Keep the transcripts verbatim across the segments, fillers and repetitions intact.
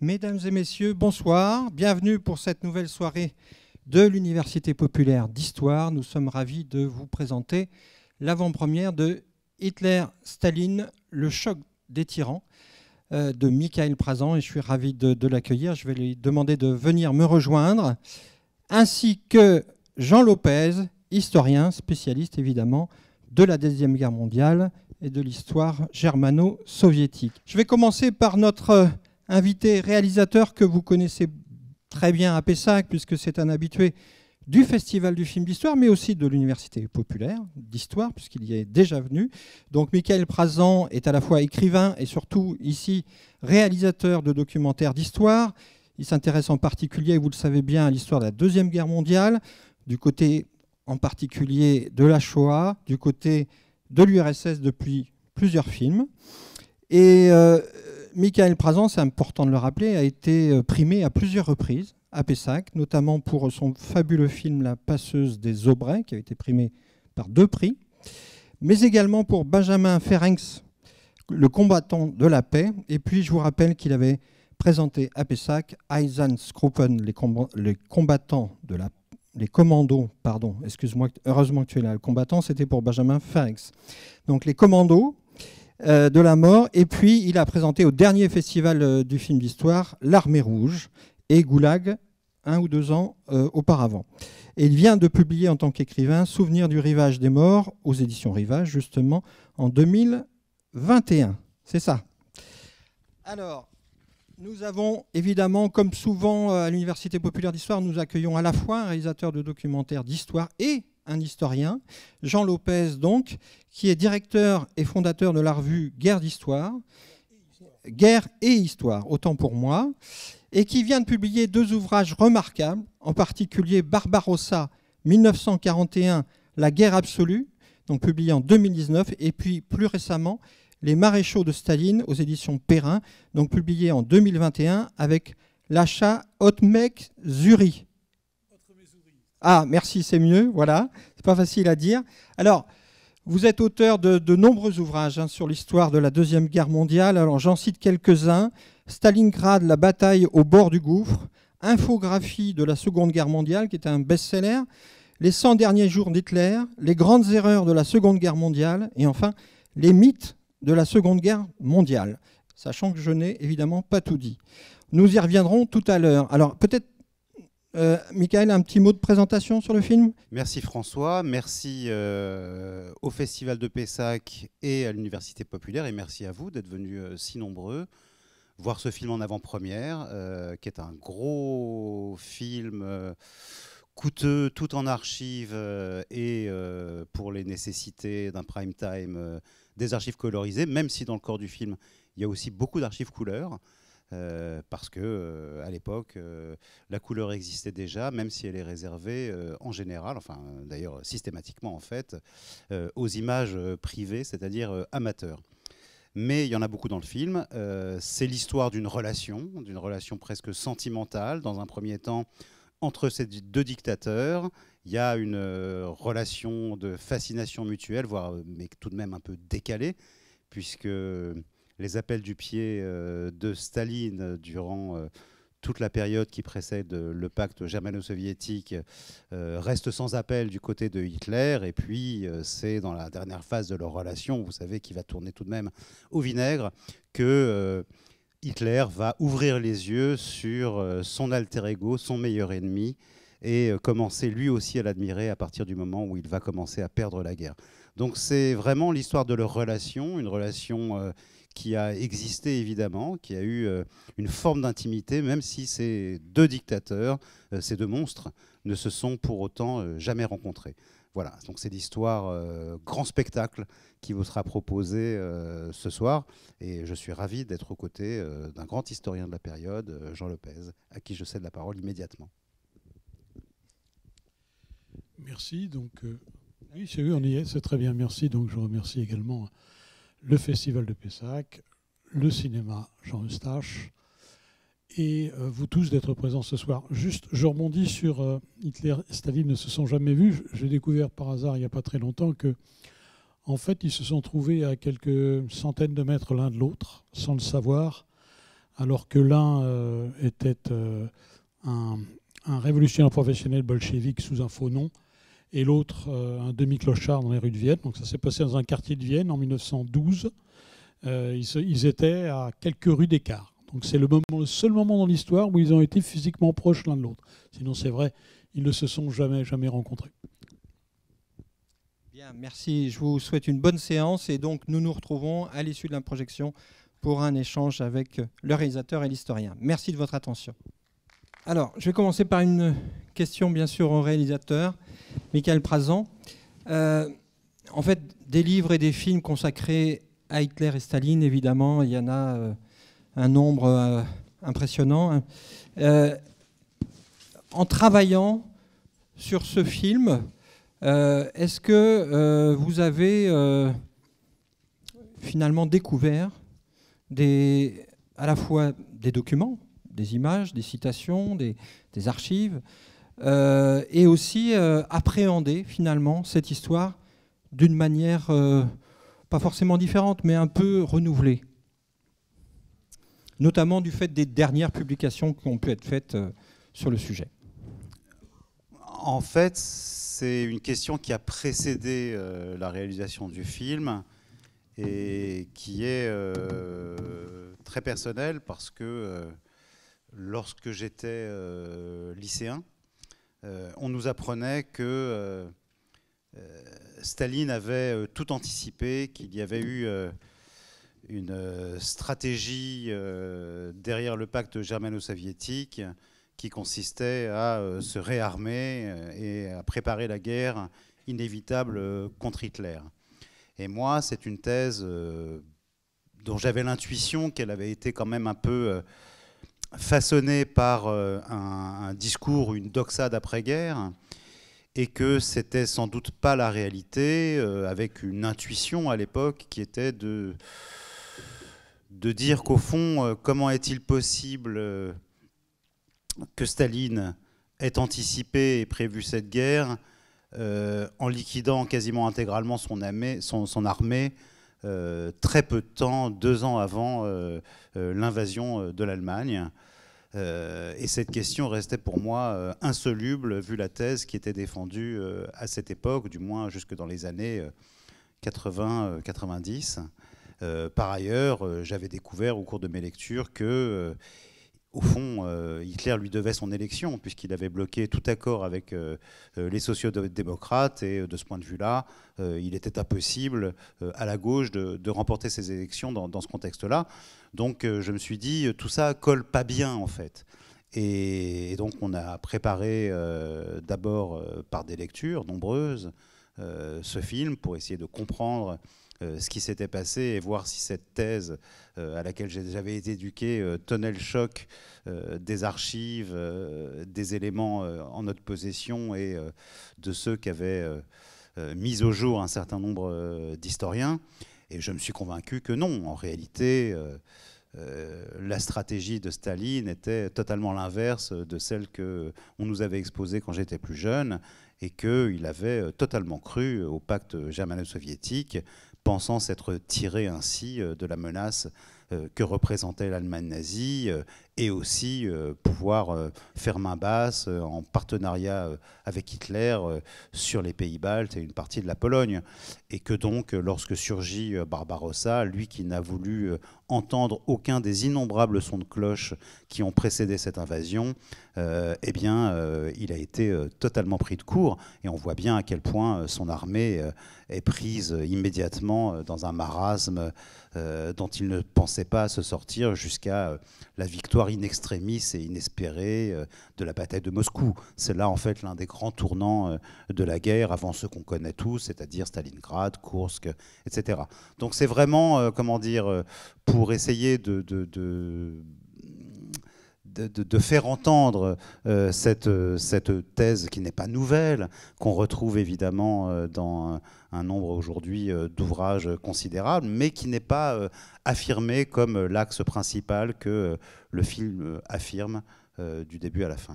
Mesdames et messieurs, bonsoir. Bienvenue pour cette nouvelle soirée de l'Université populaire d'Histoire. Nous sommes ravis de vous présenter l'avant-première de Hitler, Staline, le choc des tyrans euh, de Michael Prazan. Et je suis ravi de, de l'accueillir. Je vais lui demander de venir me rejoindre, ainsi que Jean Lopez, historien, spécialiste évidemment de la Deuxième Guerre mondiale et de l'histoire germano-soviétique. Je vais commencer par notre invité réalisateur que vous connaissez très bien à Pessac, puisque c'est un habitué du Festival du film d'histoire, mais aussi de l'Université populaire d'histoire, puisqu'il y est déjà venu. Donc Michael Prazan est à la fois écrivain et surtout ici réalisateur de documentaires d'histoire. Il s'intéresse en particulier, vous le savez bien, à l'histoire de la Deuxième Guerre mondiale, du côté en particulier de la Shoah, du côté de l'U R S S depuis plusieurs films. Et euh, Michael Prazan, c'est important de le rappeler, a été primé à plusieurs reprises à Pessac, notamment pour son fabuleux film La passeuse des Aubrais, qui a été primé par deux prix, mais également pour Benjamin Ferencz, Le combattant de la paix. Et puis, je vous rappelle qu'il avait présenté à Pessac Einsatzgruppen, les, comb les combattants de la les commandos, pardon, excuse-moi, heureusement que tu es là, le combattant, c'était pour Benjamin Ferencz. Donc, les commandos euh, de la mort. Et puis, il a présenté au dernier festival euh, du film d'histoire L'Armée rouge et Goulag, un ou deux ans euh, auparavant. Et il vient de publier en tant qu'écrivain Souvenir du rivage des morts aux éditions Rivage, justement, en deux mille vingt et un. C'est ça. Alors, nous avons évidemment, comme souvent à l'Université populaire d'histoire, nous accueillons à la fois un réalisateur de documentaires d'histoire et un historien, Jean Lopez donc, qui est directeur et fondateur de la revue Guerre d'Histoire, Guerre et Histoire, autant pour moi, et qui vient de publier deux ouvrages remarquables, en particulier Barbarossa, mille neuf cent quarante et un, La guerre absolue, donc publié en deux mille dix-neuf, et puis plus récemment, Les maréchaux de Staline aux éditions Perrin, donc publié en deux mille vingt et un avec l'achat Otmek Zuri. Ah, merci, c'est mieux, voilà, c'est pas facile à dire. Alors, vous êtes auteur de, de nombreux ouvrages hein, sur l'histoire de la Deuxième Guerre mondiale. Alors, j'en cite quelques-uns. Stalingrad, la bataille au bord du gouffre. Infographie de la Seconde Guerre mondiale, qui est un best-seller. Les cent derniers jours d'Hitler. Les grandes erreurs de la Seconde Guerre mondiale. Et enfin, les mythes de la Seconde Guerre mondiale, sachant que je n'ai évidemment pas tout dit. Nous y reviendrons tout à l'heure. Alors peut-être, euh, Michael, un petit mot de présentation sur le film ? Merci François, merci euh, au Festival de Pessac et à l'Université populaire, et merci à vous d'être venus euh, si nombreux voir ce film en avant-première, euh, qui est un gros film euh, coûteux, tout en archives, euh, et euh, pour les nécessités d'un prime time, euh, des archives colorisées, même si dans le corps du film, il y a aussi beaucoup d'archives couleurs, euh, parce que euh, à l'époque, euh, la couleur existait déjà, même si elle est réservée euh, en général, enfin d'ailleurs systématiquement en fait, euh, aux images euh, privées, c'est-à-dire euh, amateurs. Mais il y en a beaucoup dans le film. Euh, c'est l'histoire d'une relation, d'une relation presque sentimentale, dans un premier temps, entre ces deux dictateurs. Il y a une euh, relation de fascination mutuelle, voire, mais tout de même un peu décalée, puisque les appels du pied euh, de Staline durant euh, toute la période qui précède le pacte germano-soviétique euh, restent sans appel du côté de Hitler. Et puis, euh, c'est dans la dernière phase de leur relation, vous savez, qui va tourner tout de même au vinaigre, que euh, Hitler va ouvrir les yeux sur euh, son alter ego, son meilleur ennemi, et commencer lui aussi à l'admirer à partir du moment où il va commencer à perdre la guerre. Donc c'est vraiment l'histoire de leur relation, une relation euh, qui a existé évidemment, qui a eu euh, une forme d'intimité, même si ces deux dictateurs, euh, ces deux monstres, ne se sont pour autant euh, jamais rencontrés. Voilà, donc c'est l'histoire euh, grand spectacle qui vous sera proposé euh, ce soir, et je suis ravi d'être aux côtés euh, d'un grand historien de la période, euh, Jean Lopez, à qui je cède la parole immédiatement. Merci. Donc, euh, oui, c'est oui, on y est, c'est très bien. Merci. Donc, je remercie également le Festival de Pessac, le cinéma Jean Eustache et euh, vous tous d'être présents ce soir. Juste, je rebondis sur euh, Hitler et Staline ne se sont jamais vus. J'ai découvert par hasard il n'y a pas très longtemps que, en fait, ils se sont trouvés à quelques centaines de mètres l'un de l'autre, sans le savoir, alors que l'un euh, était euh, un, un révolutionnaire professionnel bolchevique sous un faux nom, et l'autre euh, un demi-clochard dans les rues de Vienne. Donc ça s'est passé dans un quartier de Vienne en mille neuf cent douze. Euh, ils, se, ils étaient à quelques rues d'écart. Donc c'est le, moment, le seul moment dans l'histoire où ils ont été physiquement proches l'un de l'autre. Sinon c'est vrai, ils ne se sont jamais, jamais rencontrés. Bien, merci. Je vous souhaite une bonne séance et donc nous nous retrouvons à l'issue de la projection pour un échange avec le réalisateur et l'historien. Merci de votre attention. Alors, je vais commencer par une question bien sûr au réalisateur, Michael Prazan. Euh, en fait, des livres et des films consacrés à Hitler et Staline, évidemment, il y en a euh, un nombre euh, impressionnant. Euh, en travaillant sur ce film, euh, est-ce que euh, vous avez euh, finalement découvert des, à la fois des documents, des images, des citations, des, des archives, euh, et aussi euh, appréhender finalement cette histoire d'une manière euh, pas forcément différente, mais un peu renouvelée, notamment du fait des dernières publications qui ont pu être faites euh, sur le sujet. En fait, c'est une question qui a précédé euh, la réalisation du film et qui est euh, très personnelle parce que euh, lorsque j'étais euh, lycéen, euh, on nous apprenait que euh, euh, Staline avait euh, tout anticipé, qu'il y avait eu euh, une euh, stratégie euh, derrière le pacte germano-soviétique qui consistait à euh, se réarmer euh, et à préparer la guerre inévitable euh, contre Hitler. Et moi, c'est une thèse euh, dont j'avais l'intuition qu'elle avait été quand même un peu euh, façonnée par euh, un, un discours, une doxa d'après-guerre, et que c'était sans doute pas la réalité, euh, avec une intuition à l'époque qui était de, de dire qu'au fond, euh, comment est-il possible euh, que Staline ait anticipé et prévu cette guerre euh, en liquidant quasiment intégralement son, armée, son, son armée euh, très peu de temps, deux ans avant euh, euh, l'invasion de l'Allemagne. Euh, et cette question restait pour moi euh, insoluble vu la thèse qui était défendue euh, à cette époque, du moins jusque dans les années euh, quatre-vingts quatre-vingt-dix. Euh, par ailleurs, euh, j'avais découvert au cours de mes lectures que euh, au fond, euh, Hitler lui devait son élection, puisqu'il avait bloqué tout accord avec euh, les sociaux-démocrates, et de ce point de vue-là, euh, il était impossible euh, à la gauche de, de remporter ces élections dans, dans ce contexte-là. Donc euh, je me suis dit, tout ça colle pas bien, en fait. Et, et donc on a préparé euh, d'abord euh, par des lectures nombreuses euh, ce film pour essayer de comprendre Euh, ce qui s'était passé et voir si cette thèse euh, à laquelle j'avais été éduqué euh, tenait le choc euh, des archives, euh, des éléments euh, en notre possession et euh, de ceux qu'avaient euh, euh, mis au jour un certain nombre euh, d'historiens. Et je me suis convaincu que non, en réalité, euh, euh, la stratégie de Staline était totalement l'inverse de celle qu'on nous avait exposée quand j'étais plus jeune, et qu'il avait totalement cru au pacte germano-soviétique, pensant s'être tiré ainsi de la menace que représentait l'Allemagne nazie, et aussi pouvoir faire main basse en partenariat avec Hitler sur les pays baltes et une partie de la Pologne. Et que donc, lorsque surgit Barbarossa, lui qui n'a voulu entendre aucun des innombrables sons de cloche qui ont précédé cette invasion, euh, eh bien, euh, il a été euh, totalement pris de court. Et on voit bien à quel point euh, son armée euh, est prise euh, immédiatement euh, dans un marasme euh, dont il ne pensait pas se sortir jusqu'à euh, la victoire in extremis et inespérée euh, de la bataille de Moscou. C'est là, en fait, l'un des grands tournants euh, de la guerre, avant ceux qu'on connaît tous, c'est-à-dire Stalingrad, Koursk, et cetera. Donc c'est vraiment, euh, comment dire, euh, pour essayer de... de, de De, de, de faire entendre euh, cette, cette thèse qui n'est pas nouvelle, qu'on retrouve évidemment euh, dans un nombre aujourd'hui euh, d'ouvrages considérables, mais qui n'est pas euh, affirmée comme l'axe principal que euh, le film affirme euh, du début à la fin.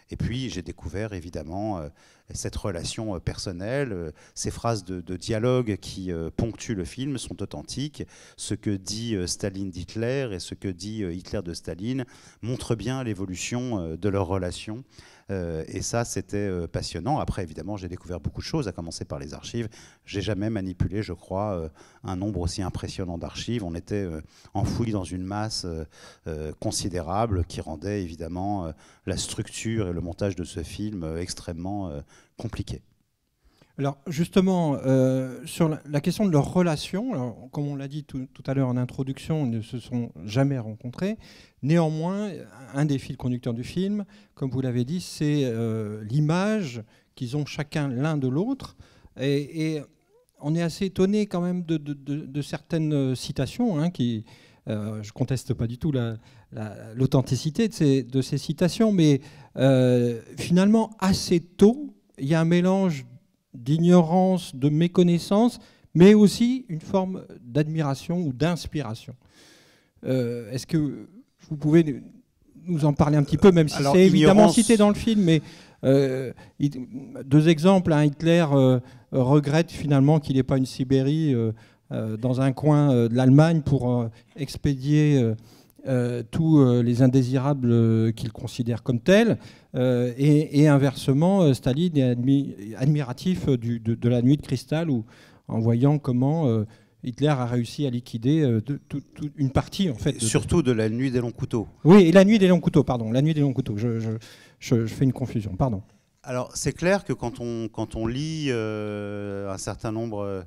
Et puis j'ai découvert évidemment euh, cette relation euh, personnelle, euh, ces phrases de, de dialogue qui euh, ponctuent le film sont authentiques. Ce que dit euh, Staline d'Hitler et ce que dit euh, Hitler de Staline montrent bien l'évolution euh, de leur relation. Euh, et ça, c'était euh, passionnant. Après, évidemment, j'ai découvert beaucoup de choses, à commencer par les archives. J'ai jamais manipulé, je crois, euh, un nombre aussi impressionnant d'archives. On était euh, enfouis dans une masse euh, euh, considérable qui rendait évidemment euh, la structure et le montage de ce film euh, extrêmement euh, compliqué. Alors justement, euh, sur la, la question de leur relation, alors, comme on l'a dit tout, tout à l'heure en introduction, ils ne se sont jamais rencontrés. Néanmoins, un des fils conducteurs du film, comme vous l'avez dit, c'est euh, l'image qu'ils ont chacun l'un de l'autre. Et, et on est assez étonné quand même de, de, de, de certaines citations, hein, qui, euh, je ne conteste pas du tout l'authenticité de ces, de ces citations, mais euh, finalement, assez tôt, il y a un mélange d'ignorance, de méconnaissance, mais aussi une forme d'admiration ou d'inspiration. Euh, Est-ce que vous pouvez nous en parler un petit peu, même si c'est évidemment cité dans le film, mais euh, deux exemples. Hein, Hitler euh, regrette finalement qu'il n'ait pas une Sibérie euh, euh, dans un coin euh, de l'Allemagne pour euh, expédier euh, Euh, tous euh, les indésirables euh, qu'il considère comme tels, euh, et, et inversement, euh, Staline est admi admiratif du, de, de la nuit de cristal, où, en voyant comment euh, Hitler a réussi à liquider euh, de, tout, tout, une partie, en fait. De, surtout de la nuit des longs couteaux. Oui, et la nuit des longs couteaux, pardon, la nuit des longs couteaux, je, je, je, je fais une confusion, pardon. Alors, c'est clair que quand on, quand on lit euh, un certain nombre... Euh,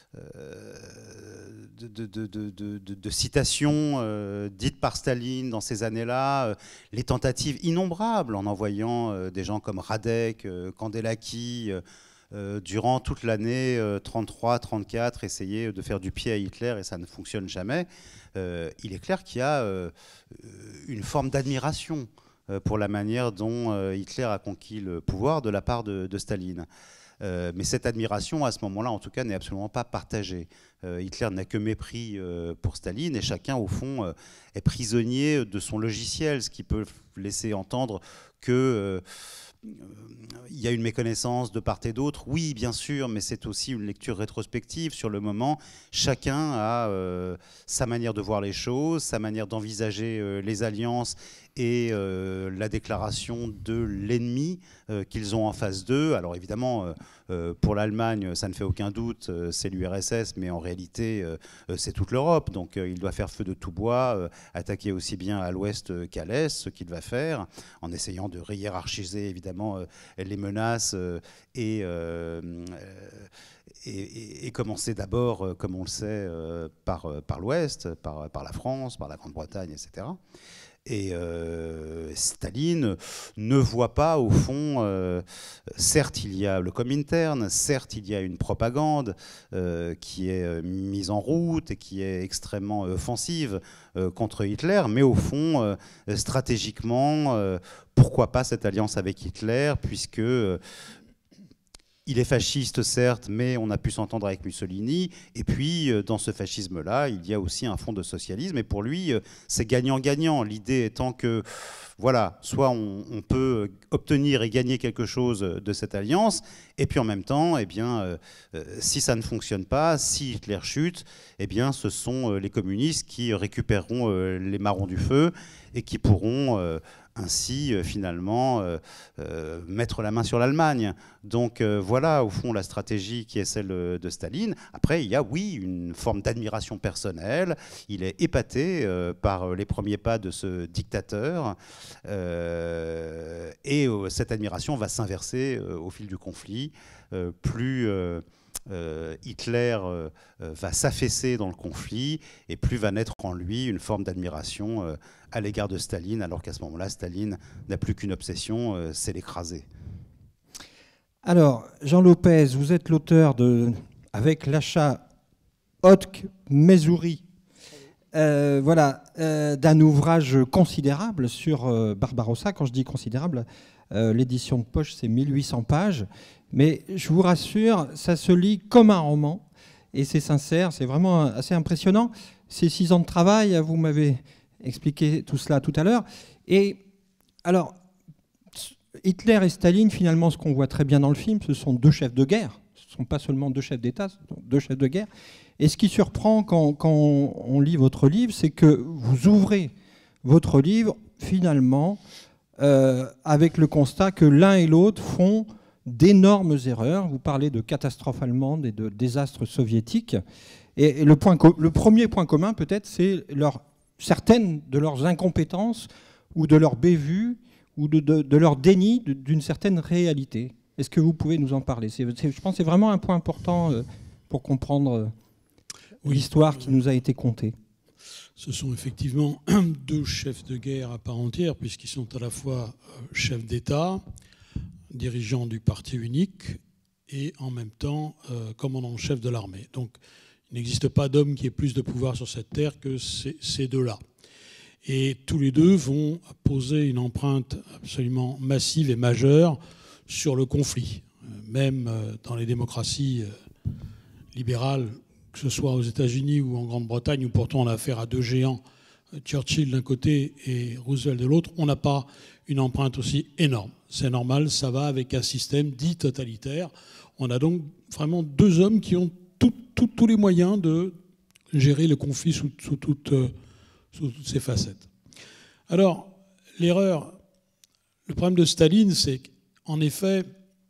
De, de, de, de, de, de citations euh, dites par Staline dans ces années-là, euh, les tentatives innombrables en envoyant euh, des gens comme Radek, euh, Kandelaki, euh, euh, durant toute l'année euh, trente-trois trente-quatre, essayer de faire du pied à Hitler et ça ne fonctionne jamais. Euh, il est clair qu'il y a euh, une forme d'admiration euh, pour la manière dont euh, Hitler a conquis le pouvoir de la part de, de Staline. Euh, mais cette admiration, à ce moment-là, en tout cas, n'est absolument pas partagée. Euh, Hitler n'a que mépris euh, pour Staline et chacun, au fond, euh, est prisonnier de son logiciel, ce qui peut laisser entendre que... Euh, il y a une méconnaissance de part et d'autre, oui, bien sûr, mais c'est aussi une lecture rétrospective sur le moment. Chacun a euh, sa manière de voir les choses, sa manière d'envisager euh, les alliances et euh, la déclaration de l'ennemi euh, qu'ils ont en face d'eux. Alors évidemment, euh, euh, pour l'Allemagne, ça ne fait aucun doute, euh, c'est l'U R S S, mais en réalité, euh, c'est toute l'Europe. Donc euh, il doit faire feu de tout bois, euh, attaquer aussi bien à l'ouest qu'à l'est, ce qu'il va faire, en essayant de réhiérarchiser évidemment euh, les menaces euh, et, euh, et, et, et commencer d'abord, euh, comme on le sait, euh, par, par l'ouest, par, par la France, par la Grande-Bretagne, et cetera. Et euh, Staline ne voit pas, au fond, euh, certes il y a le Comintern, certes il y a une propagande euh, qui est euh, mise en route et qui est extrêmement offensive euh, contre Hitler, mais au fond, euh, stratégiquement, euh, pourquoi pas cette alliance avec Hitler, puisque... Euh, il est fasciste, certes, mais on a pu s'entendre avec Mussolini. Et puis, dans ce fascisme-là, il y a aussi un fond de socialisme. Et pour lui, c'est gagnant-gagnant. L'idée étant que, voilà, soit on, on peut obtenir et gagner quelque chose de cette alliance, et puis en même temps, eh bien, euh, si ça ne fonctionne pas, si Hitler chute, eh bien, ce sont les communistes qui récupéreront les marrons du feu et qui pourront... Euh, ainsi euh, finalement euh, euh, mettre la main sur l'Allemagne. Donc euh, voilà au fond la stratégie qui est celle de Staline. Après il y a oui une forme d'admiration personnelle, il est épaté euh, par les premiers pas de ce dictateur euh, et euh, cette admiration va s'inverser euh, au fil du conflit. Euh, plus euh, Euh, Hitler euh, va s'affaisser dans le conflit et plus va naître en lui une forme d'admiration euh, à l'égard de Staline, alors qu'à ce moment-là, Staline n'a plus qu'une obsession, euh, c'est l'écraser. Alors, Jean Lopez, vous êtes l'auteur de, avec l'achat Hotk-Messouri, euh, voilà, euh, d'un ouvrage considérable sur euh, Barbarossa. Quand je dis considérable, euh, l'édition de poche, c'est mille huit cents pages. Mais je vous rassure, ça se lit comme un roman et c'est sincère, c'est vraiment assez impressionnant. Ces six ans de travail, vous m'avez expliqué tout cela tout à l'heure. Et alors, Hitler et Staline, finalement, ce qu'on voit très bien dans le film, ce sont deux chefs de guerre. Ce ne sont pas seulement deux chefs d'État, ce sont deux chefs de guerre. Et ce qui surprend quand, quand on lit votre livre, c'est que vous ouvrez votre livre, finalement, euh, avec le constat que l'un et l'autre font d'énormes erreurs. Vous parlez de catastrophes allemandes et de désastres soviétiques. Et, et le, point le premier point commun, peut-être, c'est leur, certaines de leurs incompétences ou de leur bévue ou de, de, de leur déni d'une certaine réalité. Est-ce que vous pouvez nous en parler? C'est, c'est, Je pense que c'est vraiment un point important euh, pour comprendre euh, oui. l'histoire qui nous a été contée. Ce sont effectivement deux chefs de guerre à part entière, puisqu'ils sont à la fois chefs d'État, dirigeants du parti unique, et en même temps euh, commandant-chef de l'armée. Donc il n'existe pas d'homme qui ait plus de pouvoir sur cette terre que ces, ces deux-là. Et tous les deux vont poser une empreinte absolument massive et majeure sur le conflit. Même dans les démocraties libérales, que ce soit aux États-Unis ou en Grande-Bretagne, où pourtant on a affaire à deux géants, Churchill d'un côté et Roosevelt de l'autre, on n'a pas une empreinte aussi énorme. C'est normal, ça va avec un système dit totalitaire. On a donc vraiment deux hommes qui ont tout, tout, tous les moyens de gérer le conflit sous, sous, toute, sous toutes ses facettes. Alors, l'erreur, le problème de Staline, c'est qu'en effet,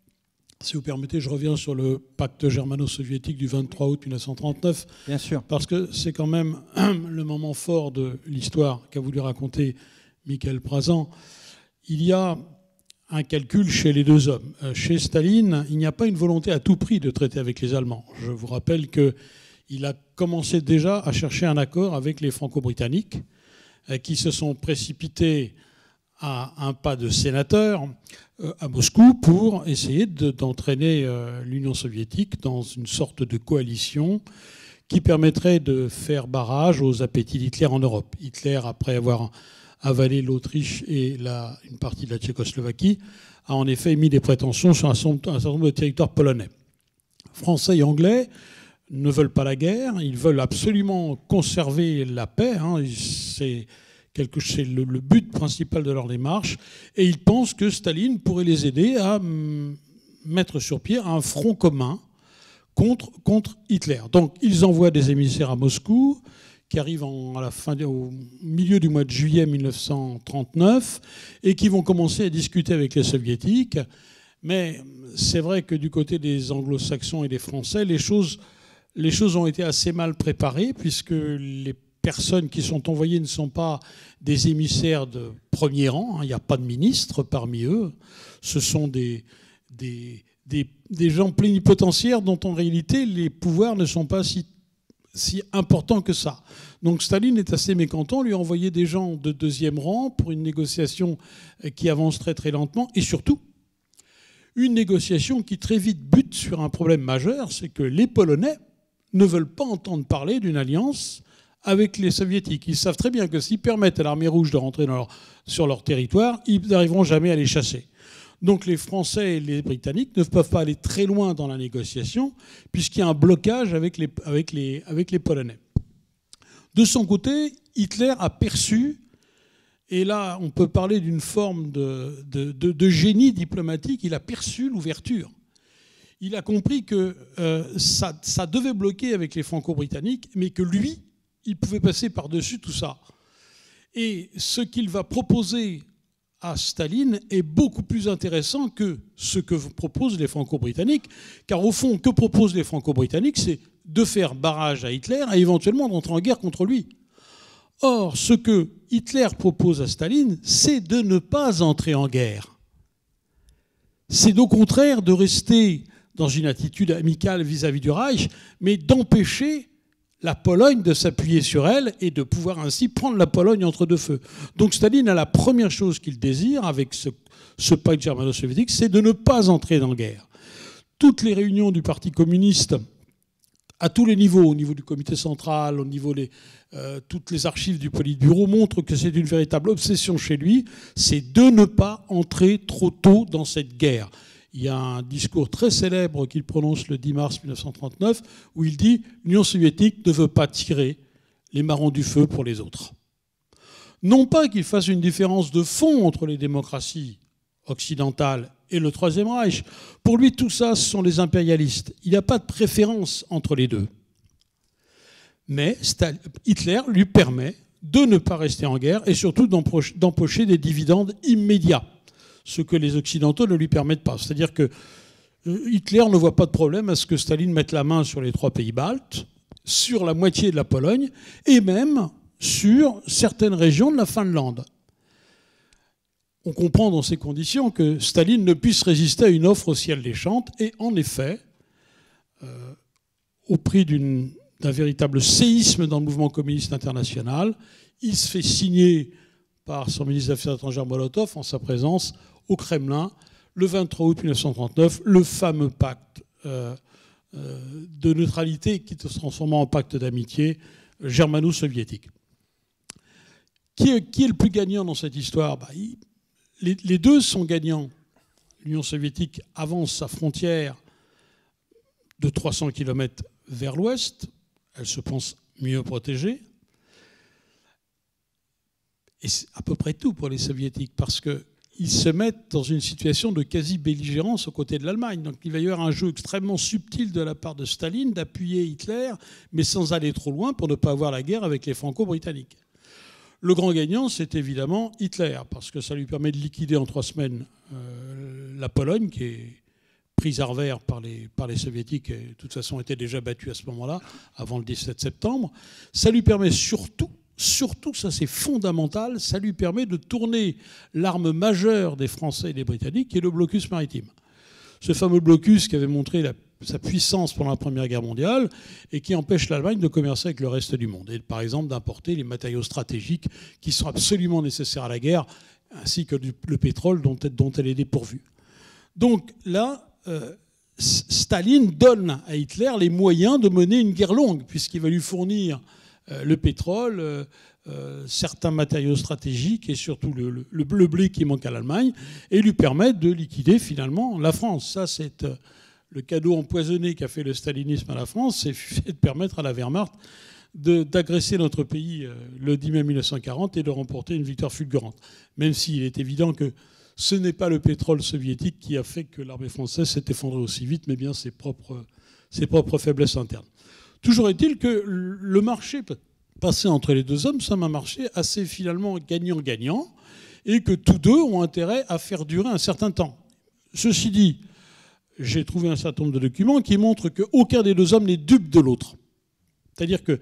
si vous permettez, je reviens sur le pacte germano-soviétique du vingt-trois août mille neuf cent trente-neuf. Bien sûr. Parce que c'est quand même le moment fort de l'histoire qu'a voulu raconter Michael Prazan. Il y a un calcul chez les deux hommes. Chez Staline, il n'y a pas une volonté à tout prix de traiter avec les Allemands. Je vous rappelle qu'il a commencé déjà à chercher un accord avec les Franco-Britanniques qui se sont précipités à un pas de sénateur à Moscou pour essayer de, d'entraîner l'Union soviétique dans une sorte de coalition qui permettrait de faire barrage aux appétits d'Hitler en Europe. Hitler, après avoir avalé l'Autriche et la, une partie de la Tchécoslovaquie, a en effet mis des prétentions sur un certain nombre de territoires polonais. Français et Anglais ne veulent pas la guerre, ils veulent absolument conserver la paix, hein, c'est... C'est le but principal de leur démarche, et ils pensent que Staline pourrait les aider à mettre sur pied un front commun contre, contre Hitler. Donc ils envoient des émissaires à Moscou, qui arrivent en, à la fin, au milieu du mois de juillet mille neuf cent trente-neuf, et qui vont commencer à discuter avec les Soviétiques. Mais c'est vrai que du côté des Anglo-Saxons et des Français, les choses, les choses ont été assez mal préparées, puisque les personnes qui sont envoyées ne sont pas des émissaires de premier rang, il n'y a pas de ministre parmi eux, ce sont des, des, des, des gens plénipotentiaires dont en réalité les pouvoirs ne sont pas si, si importants que ça. Donc Staline est assez mécontent, lui a envoyé des gens de deuxième rang pour une négociation qui avance très très lentement, et surtout une négociation qui très vite bute sur un problème majeur, c'est que les Polonais ne veulent pas entendre parler d'une alliance avec les Soviétiques. Ils savent très bien que s'ils permettent à l'armée rouge de rentrer dans leur, sur leur territoire, ils n'arriveront jamais à les chasser. Donc les Français et les Britanniques ne peuvent pas aller très loin dans la négociation, puisqu'il y a un blocage avec les, avec les, avec les Polonais. De son côté, Hitler a perçu, et là on peut parler d'une forme de, de, de, de génie diplomatique, il a perçu l'ouverture. Il a compris que euh, ça, ça devait bloquer avec les Franco-Britanniques, mais que lui, il pouvait passer par-dessus tout ça. Et ce qu'il va proposer à Staline est beaucoup plus intéressant que ce que proposent les Franco-Britanniques, car au fond, que proposent les Franco-Britanniques, c'est de faire barrage à Hitler et éventuellement d'entrer en guerre contre lui. Or, ce que Hitler propose à Staline, c'est de ne pas entrer en guerre. C'est au contraire de rester dans une attitude amicale vis-à-vis du Reich, mais d'empêcher la Pologne de s'appuyer sur elle et de pouvoir ainsi prendre la Pologne entre deux feux. Donc Staline a la première chose qu'il désire avec ce, ce pacte germano-soviétique, c'est de ne pas entrer dans la guerre. Toutes les réunions du Parti communiste, à tous les niveaux, au niveau du comité central, au niveau des euh, toutes les archives du Politburo, montrent que c'est une véritable obsession chez lui, c'est de ne pas entrer trop tôt dans cette guerre. Il y a un discours très célèbre qu'il prononce le dix mars mille neuf cent trente-neuf où il dit « L'Union soviétique ne veut pas tirer les marrons du feu pour les autres ». Non pas qu'il fasse une différence de fond entre les démocraties occidentale et le Troisième Reich. Pour lui, tout ça, ce sont les impérialistes. Il n'y a pas de préférence entre les deux. Mais Hitler lui permet de ne pas rester en guerre et surtout d'empocher des dividendes immédiats, ce que les Occidentaux ne lui permettent pas. C'est-à-dire que Hitler ne voit pas de problème à ce que Staline mette la main sur les trois pays baltes, sur la moitié de la Pologne et même sur certaines régions de la Finlande. On comprend dans ces conditions que Staline ne puisse résister à une offre aussi alléchante et en effet, euh, au prix d'une d'un véritable séisme dans le mouvement communiste international. Il se fait signer par son ministre des Affaires étrangères Molotov en sa présence au Kremlin le vingt-trois août mille neuf cent trente-neuf, le fameux pacte euh, euh, de neutralité qui se transforma en pacte d'amitié germano-soviétique. Qui est, qui est le plus gagnant dans cette histoire? Bah, il, les, les deux sont gagnants. L'Union soviétique avance sa frontière de trois cents kilomètres vers l'ouest. Elle se pense mieux protégée. Et c'est à peu près tout pour les soviétiques, parce qu'ils se mettent dans une situation de quasi-belligérance aux côtés de l'Allemagne. Donc il va y avoir un jeu extrêmement subtil de la part de Staline d'appuyer Hitler, mais sans aller trop loin pour ne pas avoir la guerre avec les Franco-Britanniques. Le grand gagnant, c'est évidemment Hitler, parce que ça lui permet de liquider en trois semaines euh, la Pologne, qui est prise à revers par les, par les soviétiques, et de toute façon était déjà battue à ce moment-là, avant le dix-sept septembre. Ça lui permet surtout, surtout, ça c'est fondamental, ça lui permet de tourner l'arme majeure des Français et des Britanniques, qui est le blocus maritime. Ce fameux blocus qui avait montré la, sa puissance pendant la Première Guerre mondiale et qui empêche l'Allemagne de commercer avec le reste du monde. Et par exemple d'importer les matériaux stratégiques qui sont absolument nécessaires à la guerre, ainsi que du, le pétrole dont, dont elle est dépourvue. Donc là, Euh, Staline donne à Hitler les moyens de mener une guerre longue, puisqu'il va lui fournir euh, le pétrole, euh, euh, certains matériaux stratégiques et surtout le, le, le blé qui manque à l'Allemagne, et lui permettre de liquider finalement la France. Ça, c'est euh, le cadeau empoisonné qu'a fait le stalinisme à la France, c'est de permettre à la Wehrmacht d'agresser notre pays euh, le dix mai mille neuf cent quarante et de remporter une victoire fulgurante. Même s'il est évident que ce n'est pas le pétrole soviétique qui a fait que l'armée française s'est effondrée aussi vite, mais bien ses propres, ses propres faiblesses internes. Toujours est-il que le marché passé entre les deux hommes, ça m'a marché assez finalement gagnant-gagnant, et que tous deux ont intérêt à faire durer un certain temps. Ceci dit, j'ai trouvé un certain nombre de documents qui montrent qu'aucun des deux hommes n'est dupe de l'autre. C'est-à-dire que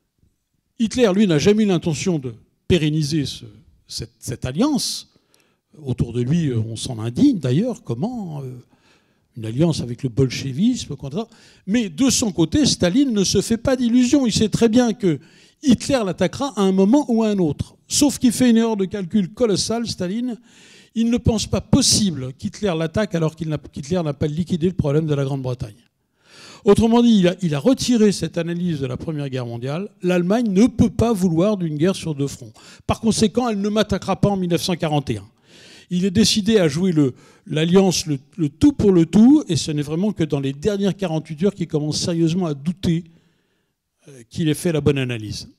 Hitler, lui, n'a jamais eu l'intention de pérenniser ce, cette, cette alliance. Autour de lui, on s'en indigne d'ailleurs. Comment une alliance avec le bolchevisme, mais de son côté, Staline ne se fait pas d'illusions. Il sait très bien que Hitler l'attaquera à un moment ou à un autre. Sauf qu'il fait une erreur de calcul colossale, Staline. Il ne pense pas possible qu'Hitler l'attaque alors qu'Hitler n'a pas liquidé le problème de la Grande-Bretagne. Autrement dit, il a, il a retiré cette analyse de la Première Guerre mondiale. L'Allemagne ne peut pas vouloir d'une guerre sur deux fronts. Par conséquent, elle ne m'attaquera pas en mille neuf cent quarante et un. Il est décidé à jouer l'alliance le, le, le tout pour le tout, et ce n'est vraiment que dans les dernières quarante-huit heures qu'il commence sérieusement à douter euh, qu'il ait fait la bonne analyse.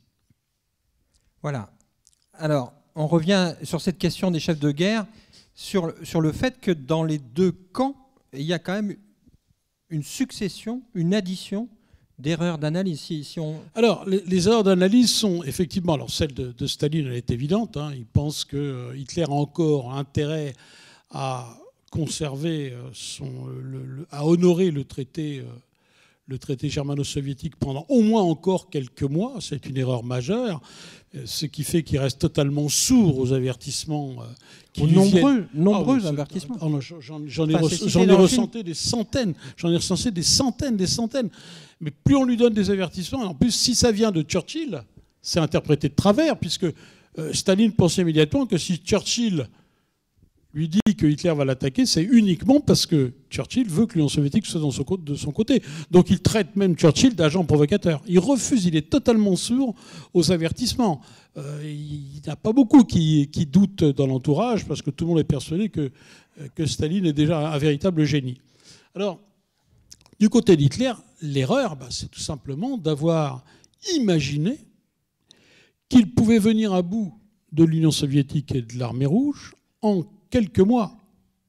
Voilà. Alors, on revient sur cette question des chefs de guerre, sur, sur le fait que dans les deux camps, il y a quand même une succession, une addition d'erreurs d'analyse. Si, si on... Alors, les, les erreurs d'analyse sont effectivement, alors celle de, de Staline, elle est évidente. Hein, il pense que Hitler a encore intérêt à conserver son, le, le, à honorer le traité, le traité germano-soviétique pendant au moins encore quelques mois. C'est une erreur majeure, ce qui fait qu'il reste totalement sourd aux avertissements. Qui lui nombreux, viennent. nombreux ah, avertissements. Oh, j'en, j'en ai, enfin, re, j'en ai ressenti des centaines. J'en ai recensé des centaines, des centaines. Mais plus on lui donne des avertissements, et en plus, si ça vient de Churchill, c'est interprété de travers, puisque euh, Staline pensait immédiatement que si Churchill lui dit que Hitler va l'attaquer, c'est uniquement parce que Churchill veut que l'Union soviétique soit dans son, de son côté. Donc il traite même Churchill d'agent provocateur. Il refuse, il est totalement sourd aux avertissements. Euh, il n'y en a pas beaucoup qui, qui doutent dans l'entourage, parce que tout le monde est persuadé que, que Staline est déjà un véritable génie. Alors, du côté d'Hitler, l'erreur, bah, c'est tout simplement d'avoir imaginé qu'il pouvait venir à bout de l'Union soviétique et de l'armée rouge en quelques mois.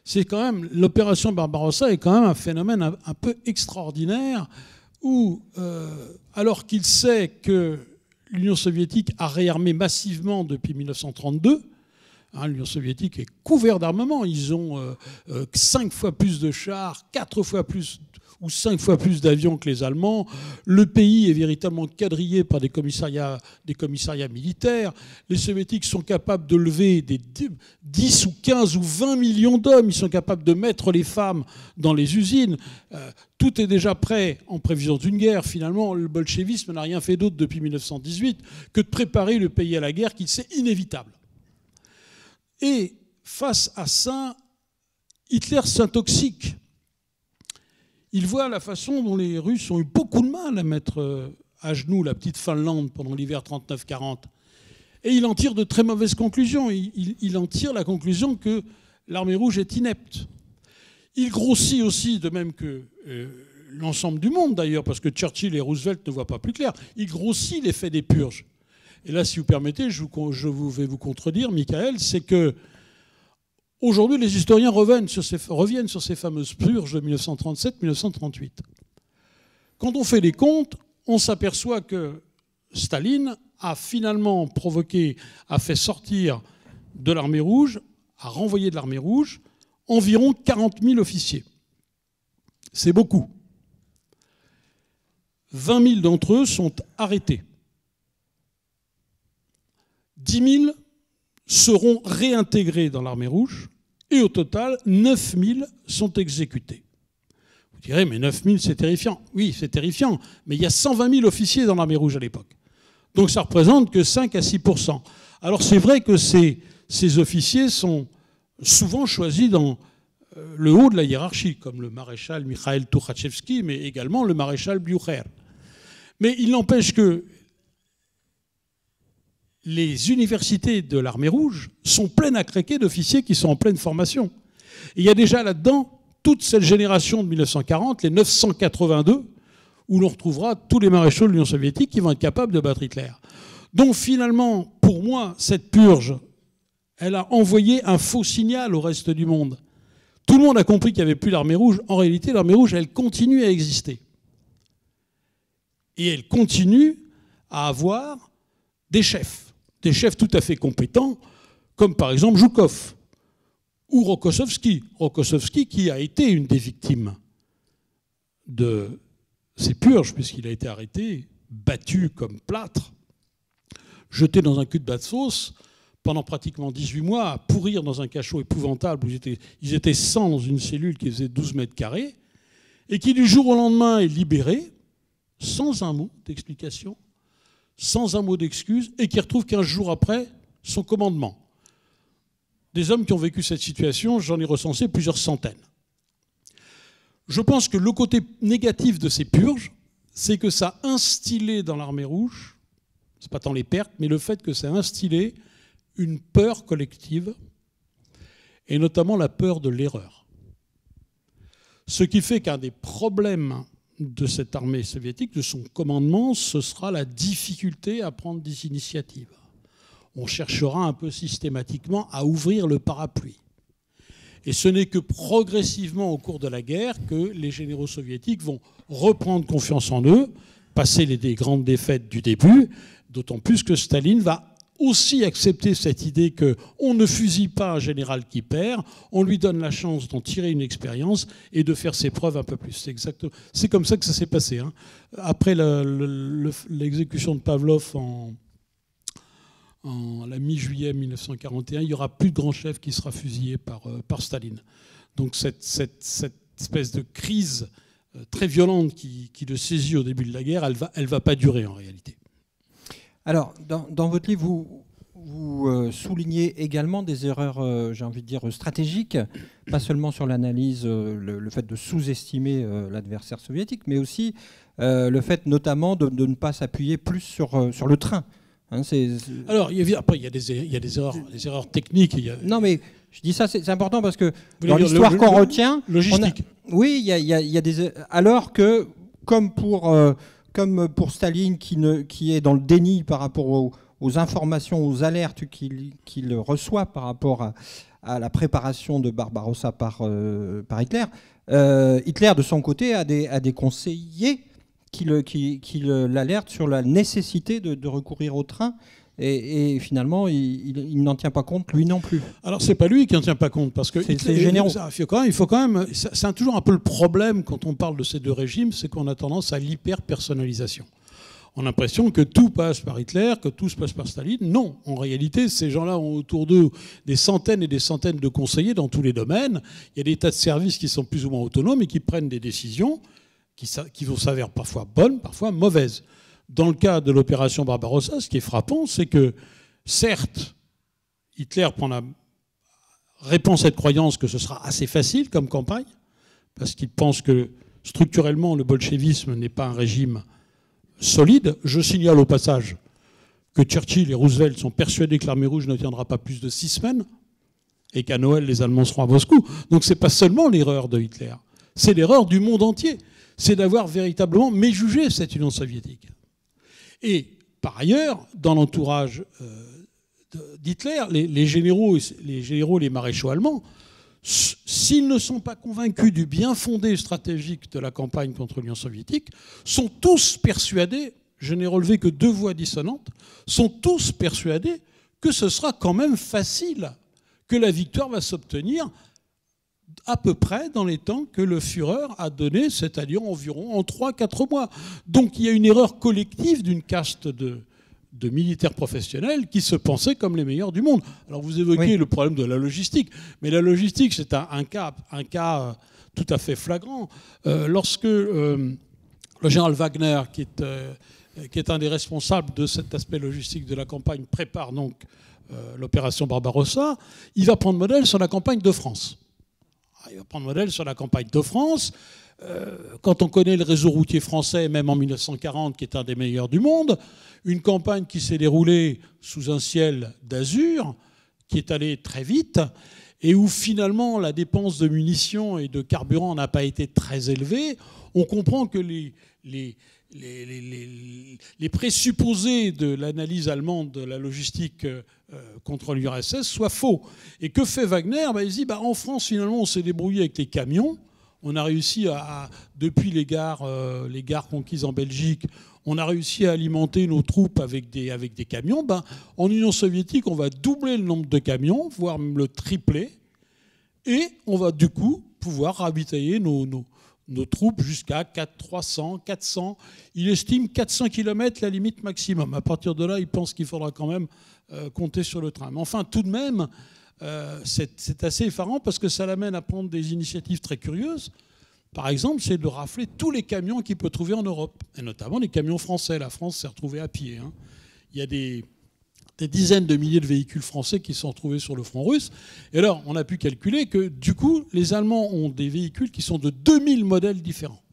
c'est quand même, l'opération Barbarossa est quand même un phénomène un, un peu extraordinaire où, euh, alors qu'il sait que l'Union soviétique a réarmé massivement depuis mille neuf cent trente-deux, hein, l'Union soviétique est couverte d'armement, ils ont euh, euh, cinq fois plus de chars, quatre fois plus ou cinq fois plus d'avions que les Allemands. Le pays est véritablement quadrillé par des commissariats, des commissariats militaires. Les Soviétiques sont capables de lever des dix ou quinze ou vingt millions d'hommes. Ils sont capables de mettre les femmes dans les usines. Euh, tout est déjà prêt en prévision d'une guerre. Finalement, le bolchevisme n'a rien fait d'autre depuis mille neuf cent dix-huit que de préparer le pays à la guerre qui sait inévitable. Et face à ça, Hitler s'intoxique. Il voit la façon dont les Russes ont eu beaucoup de mal à mettre à genoux la petite Finlande pendant l'hiver trente-neuf quarante. Et il en tire de très mauvaises conclusions. Il, il, il en tire la conclusion que l'armée rouge est inepte. Il grossit aussi, de même que euh, l'ensemble du monde d'ailleurs, parce que Churchill et Roosevelt ne voient pas plus clair, il grossit l'effet des purges. Et là, si vous permettez, je, vous, je vous vais vous contredire, Michael, c'est que aujourd'hui, les historiens reviennent sur, ces, reviennent sur ces fameuses purges de mille neuf cent trente-sept mille neuf cent trente-huit. Quand on fait les comptes, on s'aperçoit que Staline a finalement provoqué, a fait sortir de l'armée rouge, a renvoyé de l'armée rouge environ quarante mille officiers. C'est beaucoup. vingt mille d'entre eux sont arrêtés. dix mille seront réintégrés dans l'armée rouge. Et au total, neuf mille sont exécutés. Vous direz, mais neuf mille, c'est terrifiant. Oui, c'est terrifiant, mais il y a cent vingt mille officiers dans l'armée rouge à l'époque. Donc ça ne représente que cinq à six pour cent. Alors c'est vrai que ces, ces officiers sont souvent choisis dans le haut de la hiérarchie, comme le maréchal Mikhail Tukhachevski, mais également le maréchal Blücher. Mais il n'empêche que les universités de l'armée rouge sont pleines à craquer d'officiers qui sont en pleine formation. Et il y a déjà là-dedans toute cette génération de mille neuf cent quarante, les neuf cent quatre-vingt-deux, où l'on retrouvera tous les maréchaux de l'Union soviétique qui vont être capables de battre Hitler. Donc finalement, pour moi, cette purge, elle a envoyé un faux signal au reste du monde. Tout le monde a compris qu'il n'y avait plus l'armée rouge. En réalité, l'armée rouge, elle continue à exister. Et elle continue à avoir des chefs. Des chefs tout à fait compétents, comme par exemple Zhukov ou Rokossovski. Rokossovski qui a été une des victimes de ces purges, puisqu'il a été arrêté, battu comme plâtre, jeté dans un cul de batte-sauce pendant pratiquement dix-huit mois, à pourrir dans un cachot épouvantable où ils étaient, ils étaient cent dans une cellule qui faisait douze mètres carrés, et qui du jour au lendemain est libéré, sans un mot d'explication, sans un mot d'excuse, et qui retrouve quinze jours après son commandement. Des hommes qui ont vécu cette situation, j'en ai recensé plusieurs centaines. Je pense que le côté négatif de ces purges, c'est que ça a instillé dans l'armée rouge, c'est pas tant les pertes, mais le fait que ça a instillé une peur collective, et notamment la peur de l'erreur. Ce qui fait qu'un des problèmes de cette armée soviétique, de son commandement, ce sera la difficulté à prendre des initiatives. On cherchera un peu systématiquement à ouvrir le parapluie. Et ce n'est que progressivement au cours de la guerre que les généraux soviétiques vont reprendre confiance en eux, passer les grandes défaites du début, d'autant plus que Staline va aussi accepter cette idée qu'on ne fusille pas un général qui perd, on lui donne la chance d'en tirer une expérience et de faire ses preuves un peu plus. C'est exactement, c'est comme ça que ça s'est passé. Hein. Après l'exécution de Pavlov en, en la mi-juillet mille neuf cent quarante et un, il n'y aura plus de grand chef qui sera fusillé par, par Staline. Donc cette, cette, cette espèce de crise très violente qui, qui le saisit au début de la guerre, elle ne va, elle va pas durer en réalité. Alors, dans, dans votre livre, vous, vous euh, soulignez également des erreurs, euh, j'ai envie de dire, stratégiques, pas seulement sur l'analyse, euh, le, le fait de sous-estimer euh, l'adversaire soviétique, mais aussi euh, le fait notamment de, de ne pas s'appuyer plus sur, euh, sur le train. Hein, c'est, c'est... Alors, il y a, après, il y a des, il y a des, erreurs, des erreurs techniques. Il y a... Non, mais je dis ça, c'est, c'est important parce que dans l'histoire le, qu'on le, retient... Logistique. On a, oui, il y a, il y a, il y a des... Alors que, comme pour... Euh, Comme pour Staline, qui, ne, qui est dans le déni par rapport aux, aux informations, aux alertes qu'il, qu'il reçoit par rapport à, à la préparation de Barbarossa par, euh, par Hitler. Euh, Hitler, de son côté, a des, a des conseillers qui, le, qui, qui le, l'alertent sur la nécessité de, de recourir au train. Et, et finalement, il, il, il n'en tient pas compte, lui non plus. Alors, c'est pas lui qui n'en tient pas compte, parce que c'est, c'est généraux. Il faut quand même, il faut quand même, c'est toujours un peu le problème quand on parle de ces deux régimes, c'est qu'on a tendance à l'hyper-personnalisation. On a l'impression que tout passe par Hitler, que tout se passe par Staline. Non, en réalité, ces gens-là ont autour d'eux des centaines et des centaines de conseillers dans tous les domaines. Il y a des tas de services qui sont plus ou moins autonomes et qui prennent des décisions qui, qui vont s'avérer parfois bonnes, parfois mauvaises. Dans le cas de l'opération Barbarossa, ce qui est frappant, c'est que, certes, Hitler prend la... répand cette croyance que ce sera assez facile comme campagne, parce qu'il pense que, structurellement, le bolchevisme n'est pas un régime solide. Je signale au passage que Churchill et Roosevelt sont persuadés que l'armée rouge ne tiendra pas plus de six semaines et qu'à Noël, les Allemands seront à Moscou. Donc ce n'est pas seulement l'erreur de Hitler, c'est l'erreur du monde entier. C'est d'avoir véritablement méjugé cette Union soviétique. Et par ailleurs, dans l'entourage euh, d'Hitler, les, les généraux, les généraux, les maréchaux allemands, s'ils ne sont pas convaincus du bien fondé stratégique de la campagne contre l'Union soviétique, sont tous persuadés, je n'ai relevé que deux voix dissonantes, sont tous persuadés que ce sera quand même facile, que la victoire va s'obtenir à peu près dans les temps que le Führer a donné, c'est-à-dire environ en trois à quatre mois. Donc il y a une erreur collective d'une caste de... de militaires professionnels qui se pensaient comme les meilleurs du monde. Alors vous évoquez oui. le problème de la logistique, mais la logistique c'est un, un cas, un cas tout à fait flagrant. Euh, lorsque euh, le général Wagner, qui est, euh, qui est un des responsables de cet aspect logistique de la campagne, prépare donc euh, l'opération Barbarossa, il va prendre modèle sur la campagne de France. Il va prendre modèle sur la campagne de France. Euh, quand on connaît le réseau routier français, même en mille neuf cent quarante, qui est un des meilleurs du monde, une campagne qui s'est déroulée sous un ciel d'azur, qui est allée très vite, et où finalement la dépense de munitions et de carburant n'a pas été très élevée, on comprend que les, les, les, les, les, les présupposés de l'analyse allemande de la logistique euh, contre l'U R S S soient faux. Et que fait Wagner? Ben, il dit, ben, en France, finalement, on s'est débrouillé avec les camions. On a réussi à, depuis les gares, euh, les gares conquises en Belgique, on a réussi à alimenter nos troupes avec des, avec des camions. Ben, en Union soviétique, on va doubler le nombre de camions, voire même le tripler. Et on va du coup pouvoir ravitailler nos, nos, nos troupes jusqu'à trois cents, quatre cents. Il estime quatre cents kilomètres la limite maximum. À partir de là, il pense qu'il faudra quand même euh, compter sur le train. Mais enfin, tout de même... Euh, c'est assez effarant parce que ça l'amène à prendre des initiatives très curieuses. Par exemple, c'est de rafler tous les camions qu'il peut trouver en Europe, et notamment les camions français. La France s'est retrouvée à pied. Hein. Il y a des, des dizaines de milliers de véhicules français qui sont retrouvés sur le front russe. Et alors, on a pu calculer que, du coup, les Allemands ont des véhicules qui sont de deux mille modèles différents.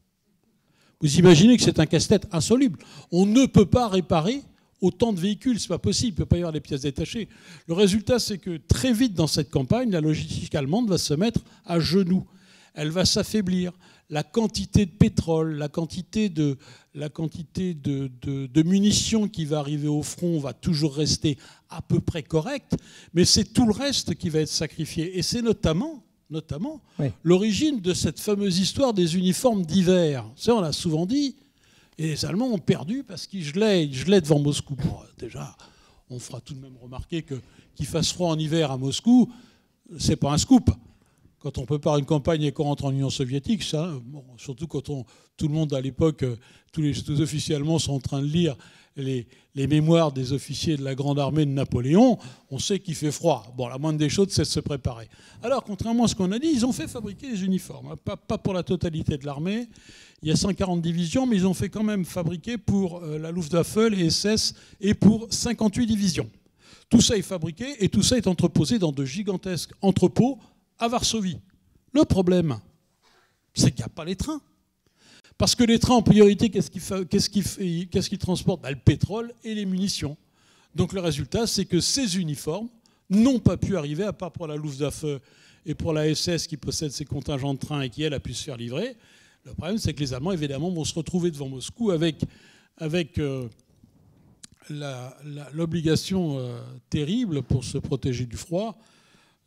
Vous imaginez que c'est un casse-tête insoluble. On ne peut pas réparer autant de véhicules, c'est pas possible, il ne peut pas y avoir des pièces détachées. Le résultat, c'est que très vite dans cette campagne, la logistique allemande va se mettre à genoux. Elle va s'affaiblir. La quantité de pétrole, la quantité de, la quantité de, de, de munitions qui va arriver au front va toujours rester à peu près correcte, mais c'est tout le reste qui va être sacrifié. Et c'est notamment, notamment oui. l'origine de cette fameuse histoire des uniformes d'hiver. Ça, on l'a souvent dit. Et les Allemands ont perdu parce qu'ils gelaient, ils gelaient devant Moscou. Bon, déjà, on fera tout de même remarquer que, qu'il fasse froid en hiver à Moscou, c'est pas un scoop. Quand on prépare une campagne et qu'on rentre en Union soviétique, ça, bon, surtout quand on, tout le monde à l'époque, tous les, tous les officiers allemands sont en train de lire les, les mémoires des officiers de la Grande Armée de Napoléon, on sait qu'il fait froid. Bon, la moindre des choses, c'est de se préparer. Alors, contrairement à ce qu'on a dit, ils ont fait fabriquer des uniformes. Pas, pas pour la totalité de l'armée. Il y a cent quarante divisions, mais ils ont fait quand même fabriquer pour la Luftwaffe, les S S, et pour cinquante-huit divisions. Tout ça est fabriqué et tout ça est entreposé dans de gigantesques entrepôts à Varsovie. Le problème, c'est qu'il n'y a pas les trains. Parce que les trains, en priorité, qu'est-ce qu'ils qu'est-ce qu'ils qu'est-ce qu'ils transportent? Ben, le pétrole et les munitions. Donc le résultat, c'est que ces uniformes n'ont pas pu arriver, à part pour la Luftwaffe et pour la S S qui possède ses contingents de trains et qui, elle, a pu se faire livrer. Le problème, c'est que les Allemands, évidemment, vont se retrouver devant Moscou avec, avec euh, l'obligation euh, terrible pour se protéger du froid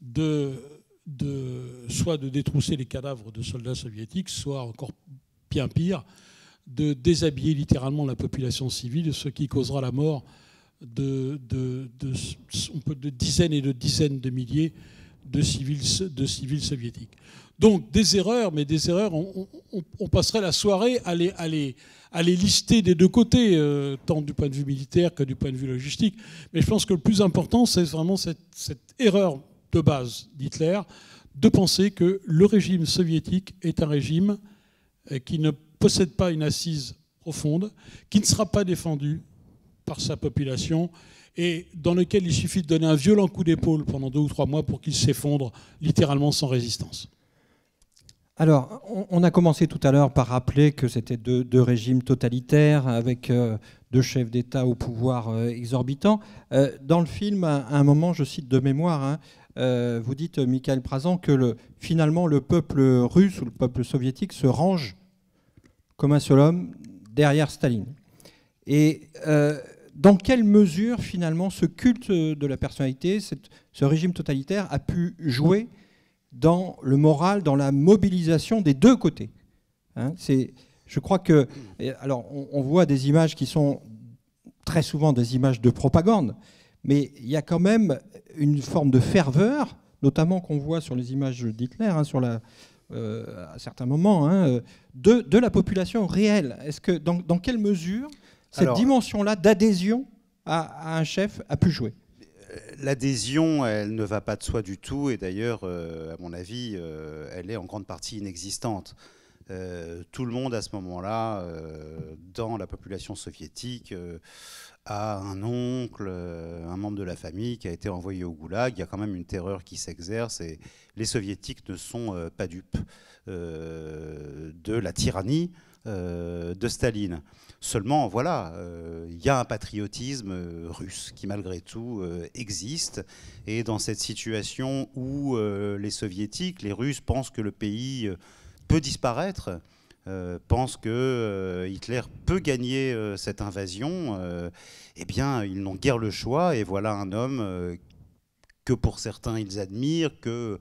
de, de, soit de détrousser les cadavres de soldats soviétiques, soit encore bien pire, de déshabiller littéralement la population civile, ce qui causera la mort de, de, de, on peut, de dizaines et de dizaines de milliers de civils, de civils soviétiques. Donc des erreurs, mais des erreurs, on, on, on passerait la soirée à les, à les, à les lister des deux côtés, euh, tant du point de vue militaire que du point de vue logistique. Mais je pense que le plus important, c'est vraiment cette, cette erreur de base d'Hitler, de penser que le régime soviétique est un régime qui ne possède pas une assise profonde, qui ne sera pas défendu par sa population, et dans lequel il suffit de donner un violent coup d'épaule pendant deux ou trois mois pour qu'il s'effondre littéralement sans résistance. Alors, on a commencé tout à l'heure par rappeler que c'était deux, deux régimes totalitaires avec euh, deux chefs d'État au pouvoir euh, exorbitant. Euh, dans le film, à un moment, je cite de mémoire, hein, euh, vous dites, Michael Prazan, que le, finalement le peuple russe ou le peuple soviétique se range comme un seul homme derrière Staline. Et euh, dans quelle mesure, finalement, ce culte de la personnalité, cette, ce régime totalitaire a pu jouer dans le moral, dans la mobilisation des deux côtés, hein, c'est, je crois que... Alors, on, on voit des images qui sont très souvent des images de propagande, mais il y a quand même une forme de ferveur, notamment qu'on voit sur les images d'Hitler, hein, sur la, euh, à certains moments, hein, de, de la population réelle. Est-ce que, dans, dans quelle mesure cette Alors, dimension-là d'adhésion à, à un chef a pu jouer ? L'adhésion, elle ne va pas de soi du tout, et d'ailleurs, euh, à mon avis, euh, elle est en grande partie inexistante. Euh, tout le monde, à ce moment-là, euh, dans la population soviétique, euh, a un oncle, euh, un membre de la famille qui a été envoyé au goulag. Il y a quand même une terreur qui s'exerce, et les soviétiques ne sont euh, pas dupes euh, de la tyrannie euh, de Staline. Seulement, voilà, euh, il y a un patriotisme euh, russe qui, malgré tout, euh, existe. Et dans cette situation où euh, les soviétiques, les Russes, pensent que le pays euh, peut disparaître, euh, pensent que euh, Hitler peut gagner euh, cette invasion, euh, eh bien, ils n'ont guère le choix. Et voilà un homme euh, que, pour certains, ils admirent, que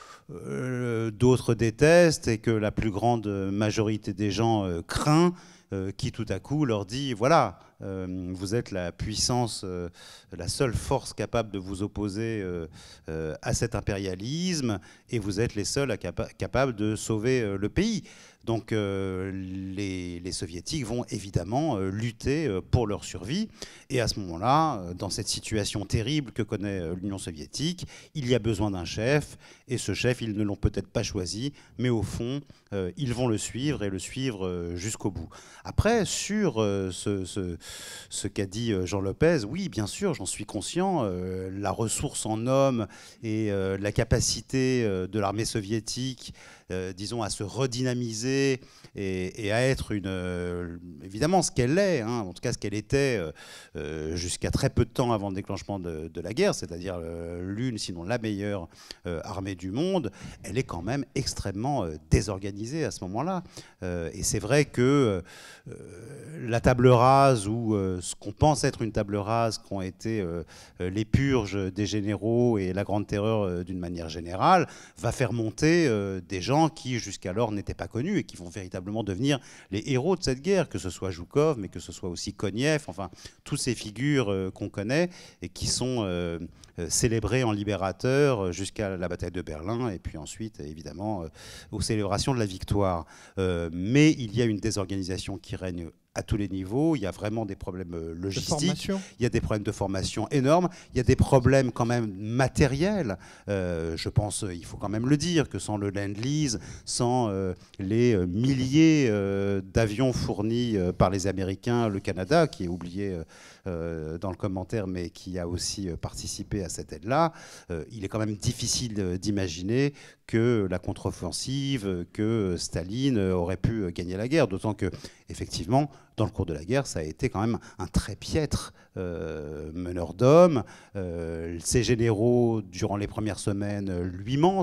euh, d'autres détestent, et que la plus grande majorité des gens euh, craint, qui tout à coup leur dit, voilà, euh, vous êtes la puissance, euh, la seule force capable de vous opposer euh, euh, à cet impérialisme, et vous êtes les seuls à capa capables de sauver euh, le pays. Donc euh, les, les soviétiques vont évidemment euh, lutter euh, pour leur survie. Et à ce moment-là, euh, dans cette situation terrible que connaît euh, l'Union soviétique, il y a besoin d'un chef. Et ce chef, ils ne l'ont peut-être pas choisi, mais au fond, euh, ils vont le suivre, et le suivre euh, jusqu'au bout. Après, sur euh, ce, ce, ce qu'a dit Jean Lopez, oui, bien sûr, j'en suis conscient. Euh, la ressource en hommes et euh, la capacité euh, de l'armée soviétique, euh, disons, à se redynamiser et, et à être une, euh, évidemment ce qu'elle est, hein, en tout cas ce qu'elle était euh, jusqu'à très peu de temps avant le déclenchement de, de la guerre, c'est-à-dire euh, l'une, sinon la meilleure euh, armée du monde, elle est quand même extrêmement euh, désorganisée à ce moment-là. Euh, et c'est vrai que euh, la table rase, ou euh, ce qu'on pense être une table rase, qu'ont été euh, les purges des généraux et la grande terreur euh, d'une manière générale, va faire monter euh, des gens qui jusqu'alors n'étaient pas connus et qui vont véritablement devenir les héros de cette guerre, que ce soit Zhukov, mais que ce soit aussi Konev, enfin, toutes ces figures euh, qu'on connaît et qui sont euh, euh, célébrées en libérateurs jusqu'à la bataille de Berlin, et puis ensuite, évidemment, euh, aux célébrations de la victoire. Euh, mais il y a une désorganisation qui règne à tous les niveaux. Il y a vraiment des problèmes logistiques, il y a des problèmes de formation énormes, il y a des problèmes quand même matériels. Euh, je pense, il faut quand même le dire, que sans le Lend-Lease, sans euh, les milliers euh, d'avions fournis euh, par les Américains, le Canada, qui est oublié euh, dans le commentaire, mais qui a aussi participé à cette aide-là, euh, il est quand même difficile d'imaginer que la contre-offensive, que Staline aurait pu gagner la guerre, d'autant que, effectivement, dans le cours de la guerre, ça a été quand même un très piètre euh, meneur d'hommes. Euh, ses généraux, durant les premières semaines, lui mentent.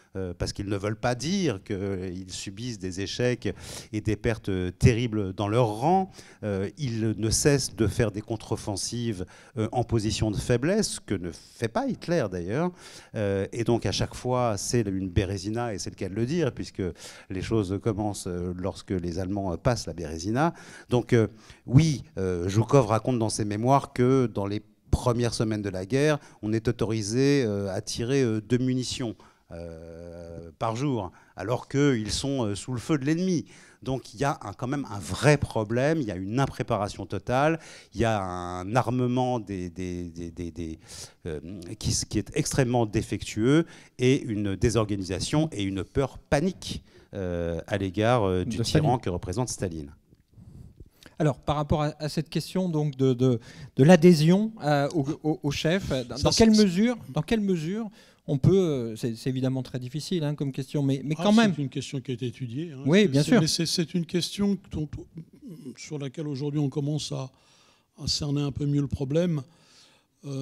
euh, parce qu'ils ne veulent pas dire qu'ils subissent des échecs et des pertes terribles dans leur rang. Euh, ils ne cessent de faire des contre-offensives euh, en position de faiblesse, ce que ne fait pas Hitler d'ailleurs. Euh, et donc à chaque fois, c'est une Bérésina, et c'est le cas de le dire, puisque les choses commencent lorsque les Allemands passent la Bérésina. Donc euh, oui, euh, Zhukov raconte dans ses mémoires que dans les premières semaines de la guerre, on est autorisé euh, à tirer euh, deux munitions euh, par jour, alors qu'ils sont euh, sous le feu de l'ennemi. Donc il y a un, quand même un vrai problème, il y a une impréparation totale, il y a un armement des, des, des, des, des, euh, qui, qui est extrêmement défectueux, et une désorganisation et une peur panique euh, à l'égard euh, du tyran que représente Staline. Alors, par rapport à, à cette question donc de, de, de l'adhésion euh, au, au, au chef, dans, dans, quelle mesure, dans quelle mesure on peut, c'est évidemment très difficile hein, comme question, mais, mais quand ah, même... C'est une question qui a été étudiée. Hein. Oui, bien sûr. C'est une question dont, sur laquelle aujourd'hui on commence à, à cerner un peu mieux le problème. Euh,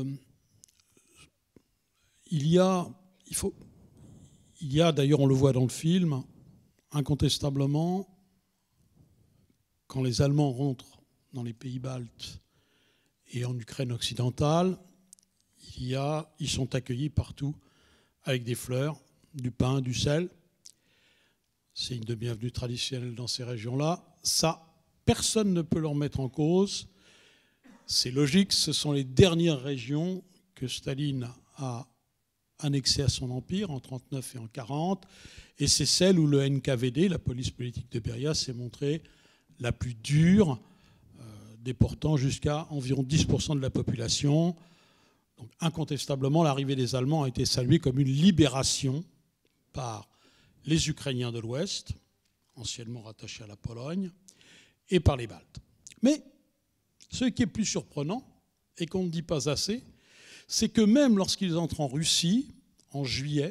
il y a, il faut, il y a d'ailleurs, on le voit dans le film, incontestablement, quand les Allemands rentrent dans les pays baltes et en Ukraine occidentale, il y a, ils sont accueillis partout avec des fleurs, du pain, du sel. C'est une de bienvenue traditionnelle dans ces régions-là. Ça, personne ne peut leur mettre en cause. C'est logique, ce sont les dernières régions que Staline a annexées à son empire en trente-neuf et en quarante, et c'est celle où le N K V D, la police politique de Beria, s'est montrée la plus dure, euh, déportant jusqu'à environ dix pour cent de la population. Donc, incontestablement, l'arrivée des Allemands a été saluée comme une libération par les Ukrainiens de l'Ouest, anciennement rattachés à la Pologne, et par les Baltes. Mais ce qui est plus surprenant, et qu'on ne dit pas assez, c'est que même lorsqu'ils entrent en Russie, en juillet,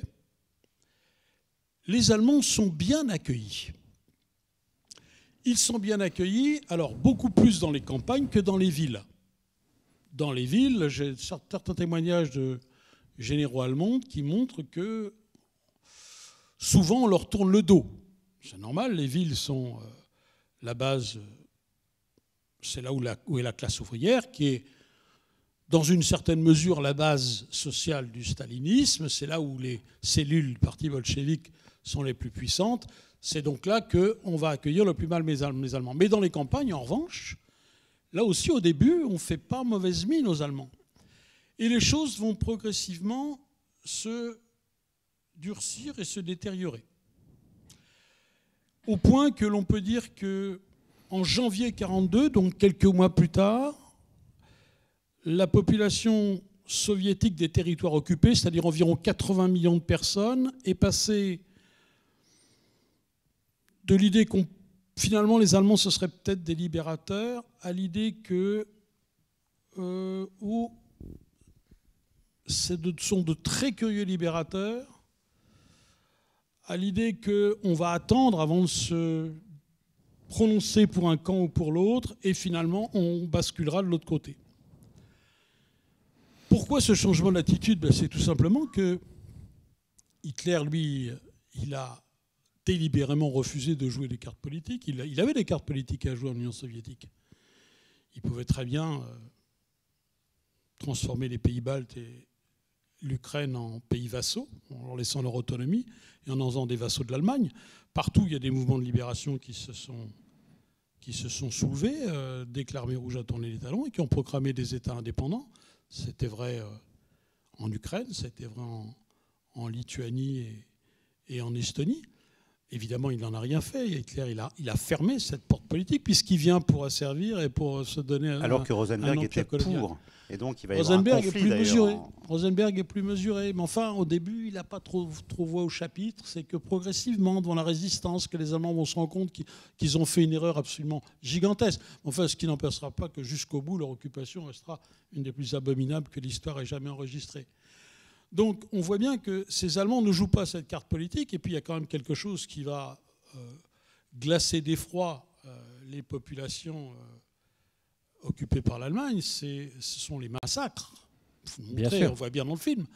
les Allemands sont bien accueillis. Ils sont bien accueillis, alors beaucoup plus dans les campagnes que dans les villes. Dans les villes, j'ai certains témoignages de généraux allemands qui montrent que souvent on leur tourne le dos. C'est normal, les villes sont euh, la base, c'est là où, la, où est la classe ouvrière, qui est dans une certaine mesure la base sociale du stalinisme, c'est là où les cellules du parti bolchevique sont les plus puissantes. C'est donc là qu'on va accueillir le plus mal les Allemands. Mais dans les campagnes, en revanche, là aussi, au début, on ne fait pas mauvaise mine aux Allemands. Et les choses vont progressivement se durcir et se détériorer. Au point que l'on peut dire qu'en janvier quarante-deux, donc quelques mois plus tard, la population soviétique des territoires occupés, c'est-à-dire environ quatre-vingts millions de personnes, est passée de l'idée qu'on finalement les Allemands ce seraient peut-être des libérateurs à l'idée que euh, oh, ce sont de très curieux libérateurs, à l'idée qu'on va attendre avant de se prononcer pour un camp ou pour l'autre, et finalement on basculera de l'autre côté. Pourquoi ce changement d'attitude? Ben, c'est tout simplement que Hitler, lui, il a délibérément refusé de jouer des cartes politiques. Il, a, il avait des cartes politiques à jouer en Union soviétique. Il pouvait très bien euh, transformer les pays baltes et l'Ukraine en pays vassaux, en leur laissant leur autonomie et en en faisant des vassaux de l'Allemagne. Partout, il y a des mouvements de libération qui se sont, qui se sont soulevés euh, dès que l'armée rouge a tourné les talons et qui ont proclamé des États indépendants. C'était vrai euh, en Ukraine, c'était vrai en, en Lituanie et, et en Estonie. Évidemment, il n'en a rien fait. Hitler, il a, il a fermé cette porte politique puisqu'il vient pour asservir et pour se donner un Alors que Rosenberg un était colonial. Pour. Et donc, il va y Rosenberg avoir un conflit, est plus mesuré. en... Rosenberg est plus mesuré. Mais enfin, au début, il n'a pas trop, trop voix au chapitre. C'est que progressivement, devant la résistance, que les Allemands vont se rendre compte qu'ils ont fait une erreur absolument gigantesque. Enfin, ce qui n'empêchera pas que jusqu'au bout, leur occupation restera une des plus abominables que l'histoire ait jamais enregistrées. Donc on voit bien que ces Allemands ne jouent pas cette carte politique, et puis il y a quand même quelque chose qui va euh, glacer d'effroi euh, les populations euh, occupées par l'Allemagne, ce sont les massacres. Faut montrer, on voit bien dans le film.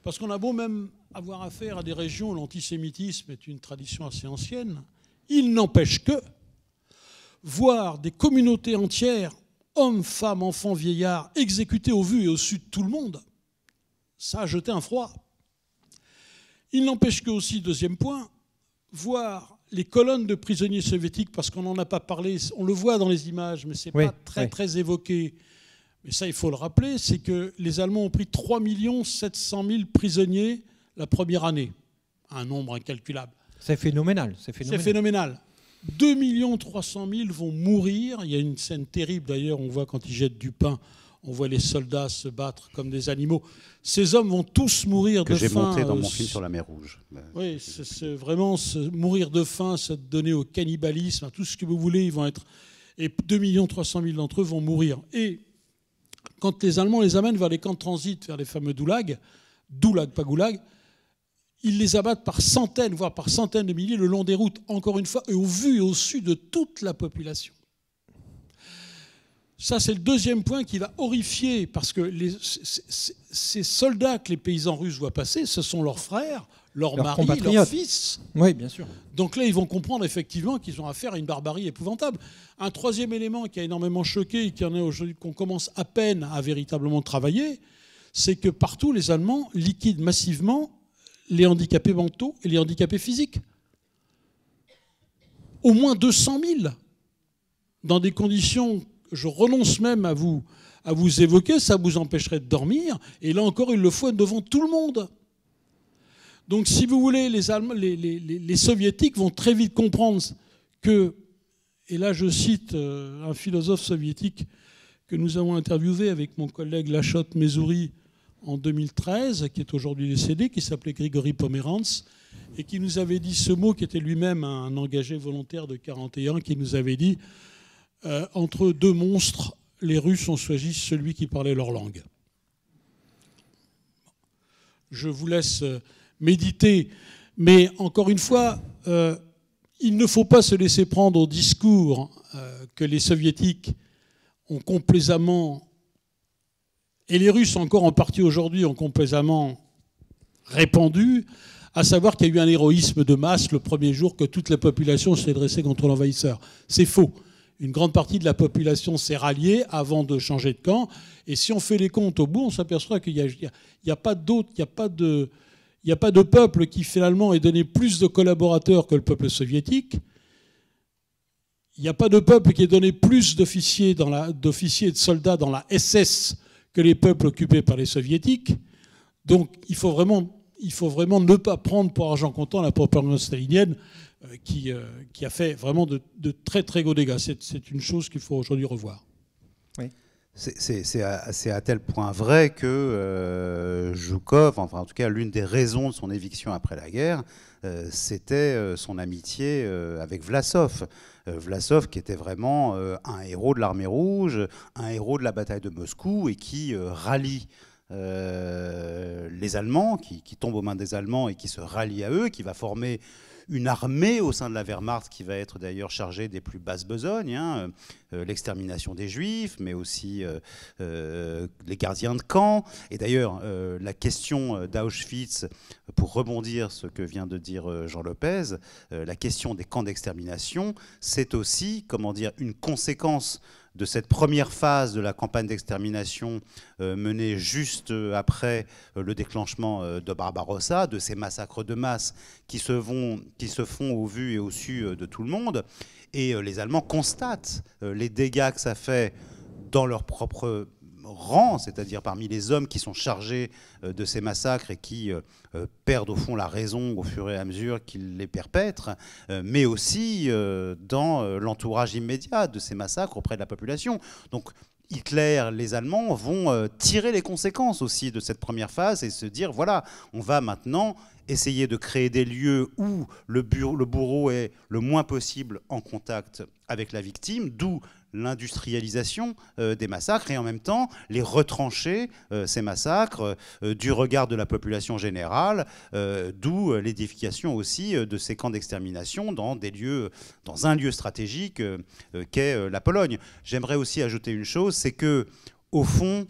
Parce qu'on a beau même avoir affaire à des régions où l'antisémitisme est une tradition assez ancienne, il n'empêche que voir des communautés entières, hommes, femmes, enfants, vieillards, exécutés au vu et au su de tout le monde, ça a jeté un froid. Il n'empêche que aussi, deuxième point, voir les colonnes de prisonniers soviétiques, parce qu'on n'en a pas parlé, on le voit dans les images, mais ce n'est oui, pas très, oui. très évoqué. Mais ça, il faut le rappeler, c'est que les Allemands ont pris trois millions sept cent mille prisonniers la première année. Un nombre incalculable. C'est phénoménal. C'est C'est phénoménal. phénoménal. deux millions trois cent mille vont mourir. Il y a une scène terrible d'ailleurs, on voit quand ils jettent du pain, on voit les soldats se battre comme des animaux. Ces hommes vont tous mourir que de j'ai faim. monté dans euh, mon film sur la mer Rouge. Oui, c'est, c'est vraiment se, mourir de faim, se donner au cannibalisme, à tout ce que vous voulez, ils vont être... Et deux millions trois cent mille d'entre eux vont mourir. Et quand les Allemands les amènent vers les camps de transit, vers les fameux doulags, doulag, pas goulag, ils les abattent par centaines, voire par centaines de milliers le long des routes, encore une fois, et au vu et au su de toute la population. Ça, c'est le deuxième point qui va horrifier, parce que les, ces soldats que les paysans russes voient passer, ce sont leurs frères, leurs Leurs maris, compatriotes. leurs fils. Oui, bien sûr. Donc là, ils vont comprendre effectivement qu'ils ont affaire à une barbarie épouvantable. Un troisième élément qui a énormément choqué et qui en est aujourd'hui qu'on commence à peine à véritablement travailler, c'est que partout, les Allemands liquident massivement les handicapés mentaux et les handicapés physiques. Au moins deux cent mille, dans des conditions que je renonce même à vous, à vous évoquer, ça vous empêcherait de dormir, et là encore, il le faut devant tout le monde. Donc, si vous voulez, les, Allemands, les, les, les, les Soviétiques vont très vite comprendre que, et là je cite un philosophe soviétique que nous avons interviewé avec mon collègue Lachot Mezouri en deux mille treize, qui est aujourd'hui décédé, qui s'appelait Grigory Pomerantz, et qui nous avait dit ce mot, qui était lui-même un engagé volontaire de quarante et un, qui nous avait dit euh, « Entre deux monstres, les Russes ont choisi celui qui parlait leur langue ». Je vous laisse méditer, mais encore une fois, euh, il ne faut pas se laisser prendre au discours euh, que les Soviétiques ont complaisamment, et les Russes encore en partie aujourd'hui, ont complaisamment répandu, à savoir qu'il y a eu un héroïsme de masse le premier jour que toute la population s'est dressée contre l'envahisseur. C'est faux. Une grande partie de la population s'est ralliée avant de changer de camp. Et si on fait les comptes au bout, on s'aperçoit qu'il n'y a, a, a pas d'autre, il n'y a pas de, il n'y a pas de peuple qui finalement ait donné plus de collaborateurs que le peuple soviétique. Il n'y a pas de peuple qui ait donné plus d'officiers, dans la, d'officiers et de soldats dans la S S que les peuples occupés par les soviétiques. Donc il faut vraiment, il faut vraiment ne pas prendre pour argent comptant la propagande stalinienne euh, qui, euh, qui a fait vraiment de, de très très gros dégâts. C'est, c'est une chose qu'il faut aujourd'hui revoir. Oui. C'est, c'est, c'est, à, c'est à tel point vrai que euh, Zhukov, enfin en tout cas l'une des raisons de son éviction après la guerre, euh, c'était euh, son amitié euh, avec Vlasov. Euh, Vlasov qui était vraiment euh, un héros de l'armée rouge, un héros de la bataille de Moscou et qui euh, rallie euh, les Allemands, qui, qui tombe aux mains des Allemands et qui se rallie à eux, qui va former une armée au sein de la Wehrmacht qui va être d'ailleurs chargée des plus basses besognes, hein, euh, l'extermination des Juifs, mais aussi euh, euh, les gardiens de camp. Et d'ailleurs, euh, la question d'Auschwitz, pour rebondir sur ce que vient de dire Jean Lopez, euh, la question des camps d'extermination, c'est aussi, comment dire, une conséquence de cette première phase de la campagne d'extermination euh, menée juste après euh, le déclenchement euh, de Barbarossa, de ces massacres de masse qui se, vont, qui se font au vu et au su euh, de tout le monde. Et euh, les Allemands constatent euh, les dégâts que ça fait dans leur propre rang, c'est-à-dire parmi les hommes qui sont chargés euh, de ces massacres et qui euh, euh, perdent au fond la raison au fur et à mesure qu'ils les perpètrent, euh, mais aussi euh, dans euh, l'entourage immédiat de ces massacres auprès de la population. Donc Hitler, les Allemands vont euh, tirer les conséquences aussi de cette première phase et se dire, voilà, on va maintenant essayer de créer des lieux où le, bureau, le bourreau est le moins possible en contact avec la victime, d'où l'industrialisation euh, des massacres et en même temps les retrancher, euh, ces massacres, euh, du regard de la population générale, euh, d'où l'édification aussi euh, de ces camps d'extermination dans des lieux, dans un lieu stratégique euh, euh, qu'est euh, la Pologne. J'aimerais aussi ajouter une chose, c'est que au fond,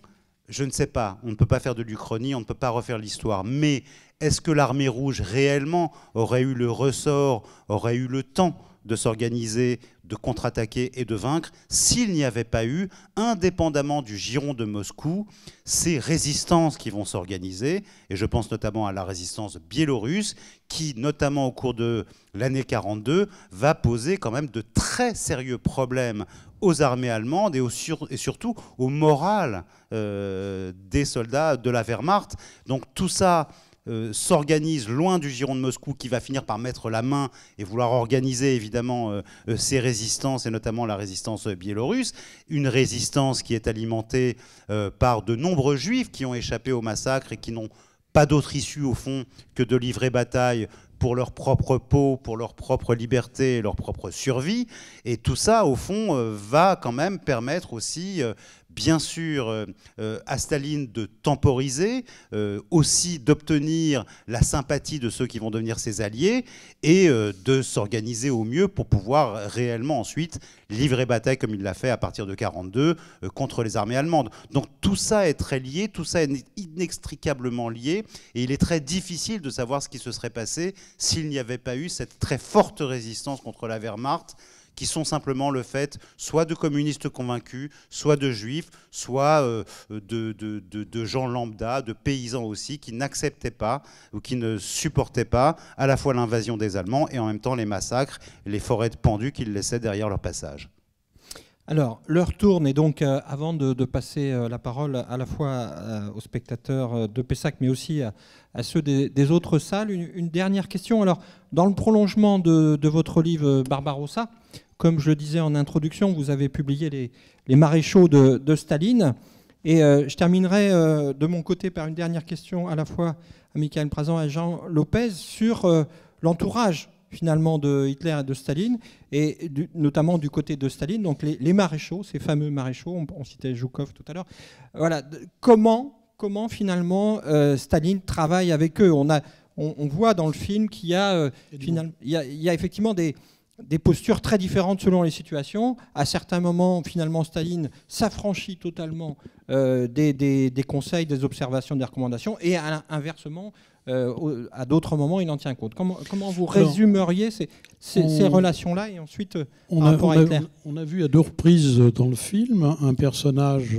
Je ne sais pas, on ne peut pas faire de l'Uchronie, on ne peut pas refaire l'histoire, mais est-ce que l'armée rouge réellement aurait eu le ressort, aurait eu le temps de s'organiser, de contre-attaquer et de vaincre s'il n'y avait pas eu, indépendamment du giron de Moscou, ces résistances qui vont s'organiser, et je pense notamment à la résistance biélorusse, qui, notamment au cours de l'année quarante-deux, va poser quand même de très sérieux problèmes aux armées allemandes et, au sur, et surtout au moral euh, des soldats de la Wehrmacht. Donc tout ça euh, s'organise loin du giron de Moscou, qui va finir par mettre la main et vouloir organiser évidemment euh, euh, ces résistances, et notamment la résistance biélorusse, une résistance qui est alimentée euh, par de nombreux juifs qui ont échappé au massacre et qui n'ont pas d'autre issue au fond que de livrer bataille pour leur propre peau, pour leur propre liberté et leur propre survie. Et tout ça, au fond, euh, va quand même permettre aussi, euh, bien sûr, euh, euh, à Staline de temporiser, euh, aussi d'obtenir la sympathie de ceux qui vont devenir ses alliés, et euh, de s'organiser au mieux pour pouvoir réellement ensuite livrer bataille, comme il l'a fait à partir de quarante-deux, euh, contre les armées allemandes. Donc tout ça est très lié, tout ça est inextricablement lié, et il est très difficile de savoir ce qui se serait passé s'il n'y avait pas eu cette très forte résistance contre la Wehrmacht, qui sont simplement le fait soit de communistes convaincus, soit de juifs, soit euh, de, de, de, de gens lambda, de paysans aussi, qui n'acceptaient pas ou qui ne supportaient pas à la fois l'invasion des Allemands et en même temps les massacres, les forêts de pendus qu'ils laissaient derrière leur passage. Alors, l'heure tourne, et donc euh, avant de, de passer euh, la parole à la fois euh, aux spectateurs de Pessac, mais aussi à, à ceux des, des autres salles, une, une dernière question. Alors, dans le prolongement de, de votre livre Barbarossa, comme je le disais en introduction, vous avez publié les, les maréchaux de, de Staline. Et euh, je terminerai euh, de mon côté par une dernière question à la fois à Michael Prazan et à Jean Lopez sur euh, l'entourage finalement de Hitler et de Staline, et du, notamment du côté de Staline, donc les, les maréchaux, ces fameux maréchaux, on, on citait Zhukov tout à l'heure. Voilà, de, comment, comment finalement euh, Staline travaille avec eux. On, a, on, on voit dans le film qu'il y a, euh, finalement, il y a, il y a effectivement des, des postures très différentes selon les situations. À certains moments, finalement, Staline s'affranchit totalement euh, des, des, des conseils, des observations, des recommandations, et à, inversement, Euh, à d'autres moments, il en tient compte. Comment, comment vous résumeriez ces, ces, on, ces relations-là, et ensuite euh, on par a, rapport on à Hitler? a, on a vu à deux reprises dans le film un personnage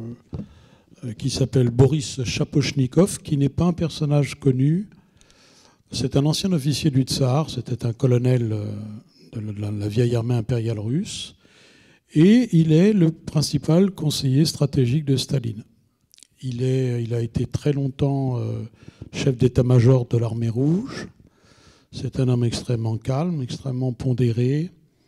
euh, qui s'appelle Boris Chapochnikov, qui n'est pas un personnage connu. C'est un ancien officier du Tsar, c'était un colonel de la, de la vieille armée impériale russe, et il est le principal conseiller stratégique de Staline. Il, est, il a été très longtemps euh, chef d'état-major de l'armée rouge. C'est un homme extrêmement calme, extrêmement pondéré,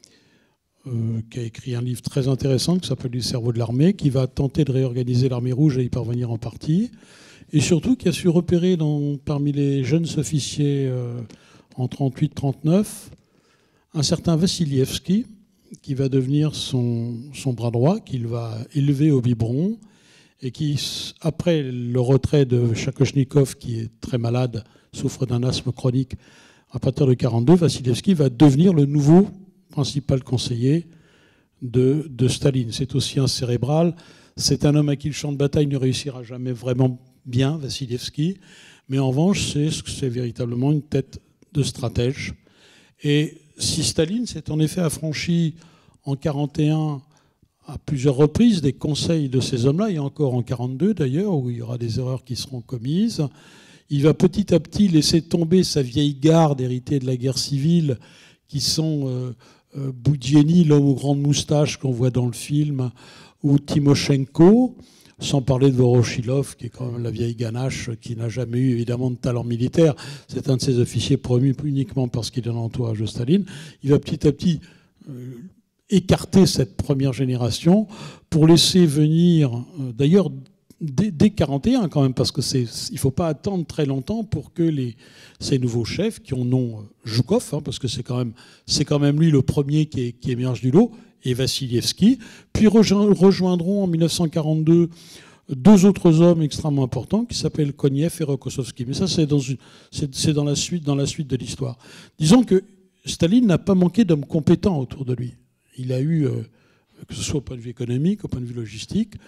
euh, qui a écrit un livre très intéressant qui s'appelle « Le cerveau de l'armée », qui va tenter de réorganiser l'armée rouge et y parvenir en partie. Et surtout, qui a su repérer dans, parmi les jeunes officiers euh, en trente-huit trente-neuf un certain Vassilievski, qui va devenir son, son bras droit, qu'il va élever au biberon, et qui, après le retrait de Chakochnikov, qui est très malade, souffre d'un asthme chronique, à partir de quarante-deux, Vassilievski va devenir le nouveau principal conseiller de, de Staline. C'est aussi un cérébral. C'est un homme à qui le champ de bataille ne réussira jamais vraiment bien, Vassilievski. Mais en revanche, c'est, c'est véritablement une tête de stratège. Et si Staline s'est en effet affranchi en quarante et un à plusieurs reprises des conseils de ces hommes-là, et encore en quarante-deux d'ailleurs, où il y aura des erreurs qui seront commises, il va petit à petit laisser tomber sa vieille garde héritée de la guerre civile, qui sont euh, euh, Boudjeni, l'homme aux grandes moustaches qu'on voit dans le film, ou Timoshenko, sans parler de Voroshilov, qui est quand même la vieille ganache, qui n'a jamais eu évidemment de talent militaire. C'est un de ces officiers promus uniquement parce qu'il est dans l'entourage de Staline. Il va petit à petit euh, écarter cette première génération pour laisser venir, euh, d'ailleurs, dès, dès quarante et un quand même, parce que c'est, il ne faut pas attendre très longtemps pour que les, ces nouveaux chefs, qui ont nom euh, Zhukov, hein, parce que c'est quand même, c'est quand même lui le premier qui, est, qui émerge du lot, et Vassilievski, puis rejoindront en mille neuf cent quarante-deux deux autres hommes extrêmement importants qui s'appellent Konev et Rokossovski. Mais ça, c'est dans, une, c'est, c'est dans, la suite, dans la suite de l'histoire. Disons que Staline n'a pas manqué d'hommes compétents autour de lui. Il a eu, euh, que ce soit au point de vue économique, au point de vue logistique,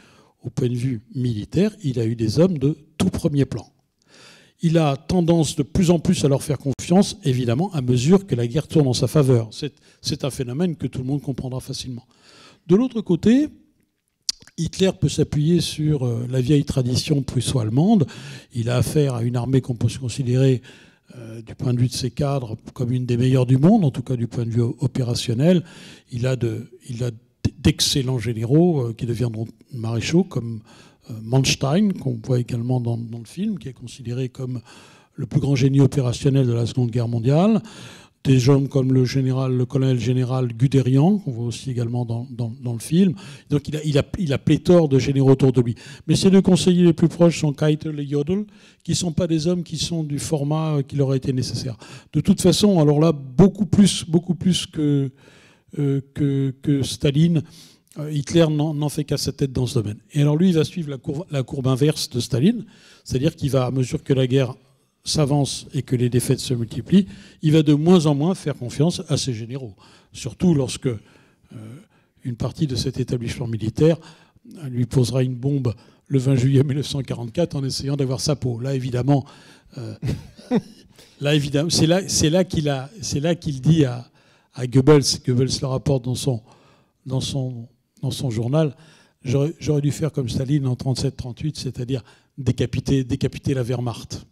au point de vue militaire, il a eu des hommes de tout premier plan. Il a tendance de plus en plus à leur faire confiance, évidemment, à mesure que la guerre tourne en sa faveur. C'est un phénomène que tout le monde comprendra facilement. De l'autre côté, Hitler peut s'appuyer sur la vieille tradition prusso-allemande. Il a affaire à une armée qu'on peut se considérer, euh, du point de vue de ses cadres, comme une des meilleures du monde, en tout cas du point de vue opérationnel. Il a de, il a d'excellents généraux euh, qui deviendront maréchaux, comme Manstein, qu'on voit également dans, dans le film, qui est considéré comme le plus grand génie opérationnel de la Seconde Guerre mondiale. Des hommes comme le, général, le colonel général Guderian, qu'on voit aussi également dans, dans, dans le film. Donc il a, il, a, il a pléthore de généraux autour de lui. Mais ses deux conseillers les plus proches sont Keitel et Jodl, qui ne sont pas des hommes qui sont du format qui leur a été nécessaire. De toute façon, alors là, beaucoup plus, beaucoup plus que, euh, que, que Staline, Hitler n'en fait qu'à sa tête dans ce domaine. Et alors lui, il va suivre la courbe, la courbe inverse de Staline, c'est-à-dire qu'il va, à mesure que la guerre s'avance et que les défaites se multiplient, il va de moins en moins faire confiance à ses généraux. Surtout lorsque euh, une partie de cet établissement militaire lui posera une bombe le vingt juillet mille neuf cent quarante-quatre en essayant d'avoir sa peau. Là, évidemment, euh, là, évidemment, c'est là, c'est là qu'il a, c'est là qu'il dit à, à Goebbels, Goebbels le rapporte dans son, dans son dans son journal, j'aurais dû faire comme Staline en trente-sept trente-huit, c'est-à-dire décapiter, décapiter la Wehrmacht.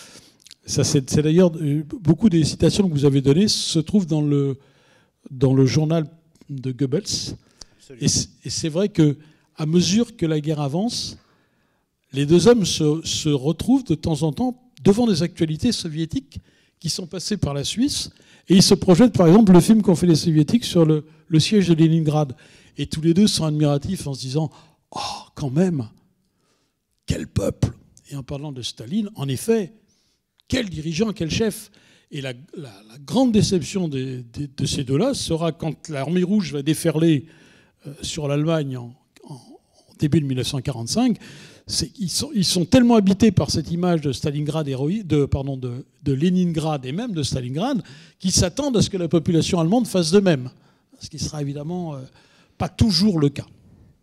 Ça, c'est d'ailleurs beaucoup des citations que vous avez données se trouvent dans le, dans le journal de Goebbels. Et c'est vrai que à mesure que la guerre avance, les deux hommes se, se retrouvent de temps en temps devant des actualités soviétiques qui sont passées par la Suisse, et ils se projettent, par exemple, le film qu'ont fait les soviétiques sur le, le siège de Leningrad. Et tous les deux sont admiratifs en se disant « Oh, quand même, quel peuple !» Et en parlant de Staline, en effet, quel dirigeant, quel chef ! Et la, la, la grande déception de, de, de ces deux-là sera quand l'armée rouge va déferler euh, sur l'Allemagne en, en, en début de mille neuf cent quarante-cinq. Ils sont, ils sont tellement habités par cette image de Stalingrad héroïque, de, pardon, de, de Leningrad et même de Stalingrad, qu'ils s'attendent à ce que la population allemande fasse de même. Ce qui sera évidemment... Euh, pas toujours le cas.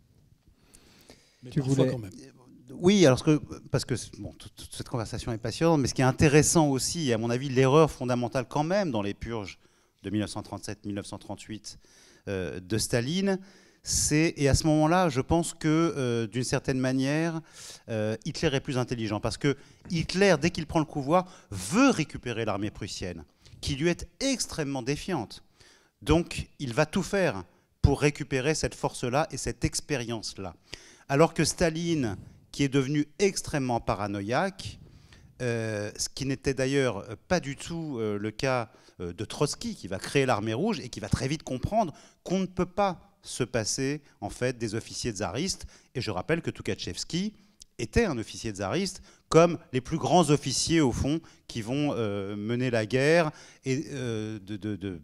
Mais tu parfois voulais... quand même. Oui, alors que, parce que bon, toute, toute cette conversation est passionnante, mais ce qui est intéressant aussi, et à mon avis, l'erreur fondamentale quand même dans les purges de mille neuf cent trente-sept mille neuf cent trente-huit euh, de Staline, c'est, et à ce moment-là, je pense que euh, d'une certaine manière, euh, Hitler est plus intelligent, parce que Hitler, dès qu'il prend le pouvoir, veut récupérer l'armée prussienne, qui lui est extrêmement défiante. Donc, il va tout faire pour récupérer cette force-là et cette expérience-là. Alors que Staline, qui est devenu extrêmement paranoïaque, euh, ce qui n'était d'ailleurs pas du tout euh, le cas euh, de Trotsky, qui va créer l'armée rouge et qui va très vite comprendre qu'on ne peut pas se passer en fait des officiers tsaristes. Et je rappelle que Tukhachevski était un officier tsariste, comme les plus grands officiers, au fond, qui vont euh, mener la guerre et euh, de... de, de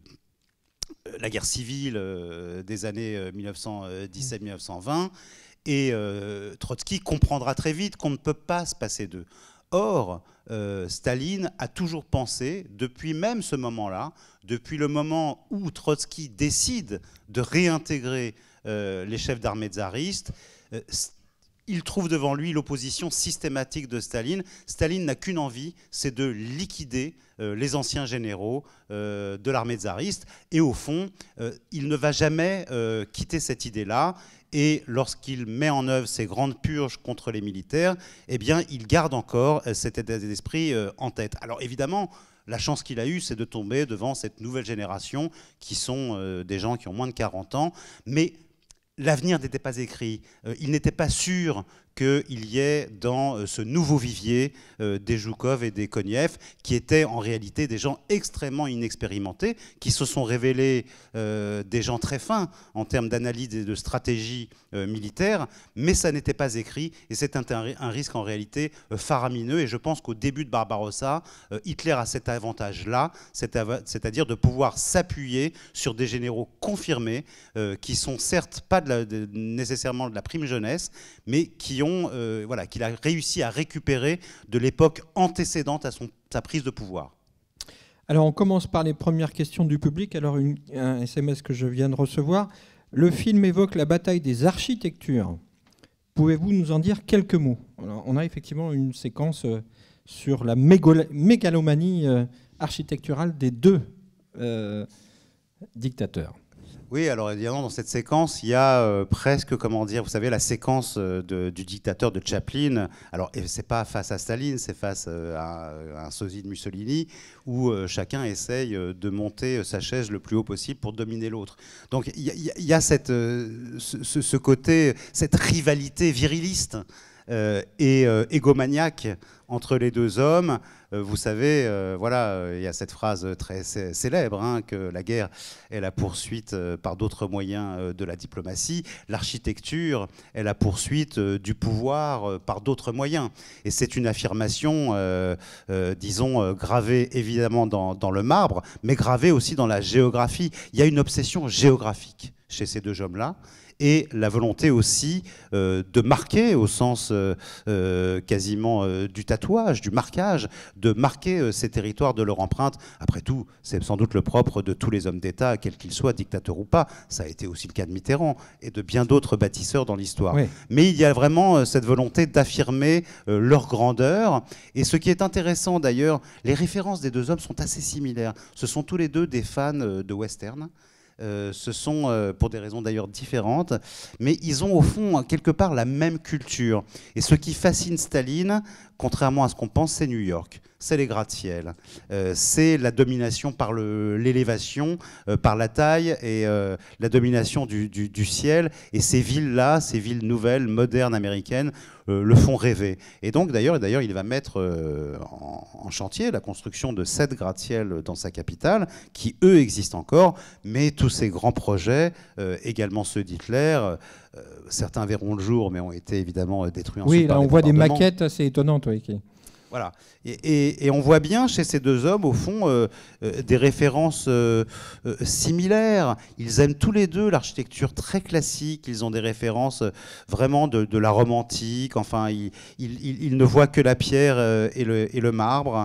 la guerre civile euh, des années mille neuf cent dix-sept mille neuf cent vingt, et euh, Trotsky comprendra très vite qu'on ne peut pas se passer d'eux. Or, euh, Staline a toujours pensé, depuis même ce moment-là, depuis le moment où Trotsky décide de réintégrer euh, les chefs d'armée tsaristes, euh, il trouve devant lui l'opposition systématique de Staline. Staline n'a qu'une envie, c'est de liquider euh, les anciens généraux euh, de l'armée tsariste. Et au fond, euh, il ne va jamais euh, quitter cette idée-là. Et lorsqu'il met en œuvre ces grandes purges contre les militaires, eh bien, il garde encore euh, cet état d'esprit euh, en tête. Alors évidemment, la chance qu'il a eue, c'est de tomber devant cette nouvelle génération qui sont euh, des gens qui ont moins de quarante ans. Mais l'avenir n'était pas écrit. Euh, il n'était pas sûr qu'il y ait dans ce nouveau vivier euh, des Zhukov et des Konev, qui étaient en réalité des gens extrêmement inexpérimentés, qui se sont révélés euh, des gens très fins en termes d'analyse et de stratégie euh, militaire, mais ça n'était pas écrit, et c'est un, un risque en réalité euh, faramineux, et je pense qu'au début de Barbarossa, euh, Hitler a cet avantage-là, c'est-à-dire de pouvoir s'appuyer sur des généraux confirmés, euh, qui sont certes pas de la, de, nécessairement de la prime jeunesse, mais qui ont Euh, voilà, qu'il a réussi à récupérer de l'époque antécédente à son, sa prise de pouvoir. Alors on commence par les premières questions du public. Alors une, un S M S que je viens de recevoir. Le film évoque la bataille des architectures. Pouvez-vous nous en dire quelques mots? Alors, on a effectivement une séquence euh, sur la mégalomanie euh, architecturale des deux euh, dictateurs. Oui, alors évidemment, dans cette séquence, il y a euh, presque, comment dire, vous savez, la séquence euh, de, du dictateur de Chaplin. Alors, c'est pas face à Staline, c'est face euh, à, à un sosie de Mussolini, où euh, chacun essaye euh, de monter sa chaise le plus haut possible pour dominer l'autre. Donc, il y, y, y a cette, euh, ce, ce côté, cette rivalité viriliste euh, et euh, égomaniaque entre les deux hommes. Euh, vous savez, euh, voilà, il euh, y a cette phrase très célèbre, hein, que la guerre est la poursuite euh, par d'autres moyens euh, de la diplomatie. L'architecture est la poursuite euh, du pouvoir euh, par d'autres moyens. Et c'est une affirmation, euh, euh, disons, euh, gravée évidemment dans, dans le marbre, mais gravée aussi dans la géographie. Il y a une obsession géographique chez ces deux hommes-là. Et la volonté aussi euh, de marquer, au sens euh, euh, quasiment euh, du tatouage, du marquage, de marquer euh, ces territoires de leur empreinte. Après tout, c'est sans doute le propre de tous les hommes d'État, quels qu'ils soient, dictateurs ou pas. Ça a été aussi le cas de Mitterrand et de bien d'autres bâtisseurs dans l'histoire. Oui. Mais il y a vraiment euh, cette volonté d'affirmer euh, leur grandeur. Et ce qui est intéressant d'ailleurs, les références des deux hommes sont assez similaires. Ce sont tous les deux des fans euh, de western. Euh, ce sont, euh, pour des raisons d'ailleurs différentes, mais ils ont au fond quelque part la même culture. Et ce qui fascine Staline, contrairement à ce qu'on pense, c'est New York. C'est les gratte-ciel. Euh, c'est la domination par l'élévation, euh, par la taille et euh, la domination du, du, du ciel. Et ces villes-là, ces villes nouvelles, modernes, américaines, euh, le font rêver. Et donc, d'ailleurs, d'ailleurs, il va mettre euh, en, en chantier la construction de sept gratte-ciel dans sa capitale, qui, eux, existent encore. Mais tous ces grands projets, euh, également ceux d'Hitler, euh, certains verront le jour, mais ont été évidemment détruits ensuite. Oui, là, par on voit des maquettes assez étonnantes. Oui, qui... Voilà. Et, et, et on voit bien chez ces deux hommes, au fond, euh, euh, des références euh, euh, similaires. Ils aiment tous les deux l'architecture très classique. Ils ont des références euh, vraiment de, de la romantique. Enfin, ils, ils, ils ne voient que la pierre euh, et, le, et le marbre.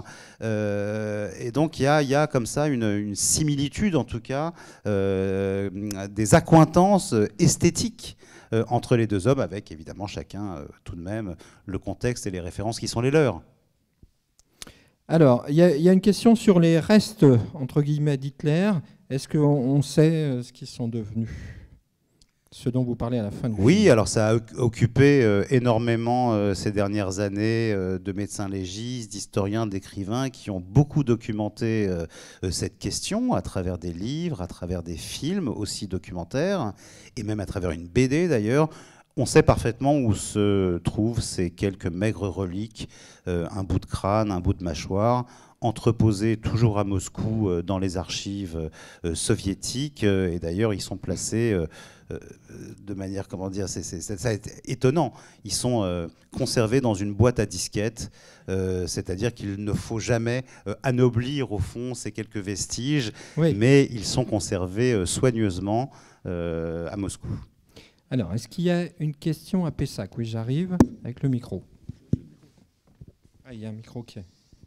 Euh, et donc, il y a, y a comme ça une, une similitude, en tout cas, euh, des accointances esthétiques euh, entre les deux hommes, avec évidemment chacun, euh, tout de même, le contexte et les références qui sont les leurs. Alors, il y, y a une question sur les restes, entre guillemets, d'Hitler. Est-ce qu'on on sait ce qu'ils sont devenus? Ce dont vous parlez à la fin du Oui, film. Alors ça a occupé euh, énormément euh, ces dernières années euh, de médecins légistes, d'historiens, d'écrivains qui ont beaucoup documenté euh, euh, cette question à travers des livres, à travers des films aussi documentaires, et même à travers une B D d'ailleurs. On sait parfaitement où se trouvent ces quelques maigres reliques, euh, un bout de crâne, un bout de mâchoire, entreposés toujours à Moscou euh, dans les archives euh, soviétiques. Euh, et d'ailleurs, ils sont placés euh, euh, de manière, comment dire, c'est, c'est, ça a été étonnant. Ils sont euh, conservés dans une boîte à disquettes, euh, c'est-à-dire qu'il ne faut jamais euh, anoblir au fond ces quelques vestiges, oui. Mais ils sont conservés euh, soigneusement euh, à Moscou. Alors, est-ce qu'il y a une question à Pessac? Oui, j'arrive avec le micro. Ah, il y a un micro qui est...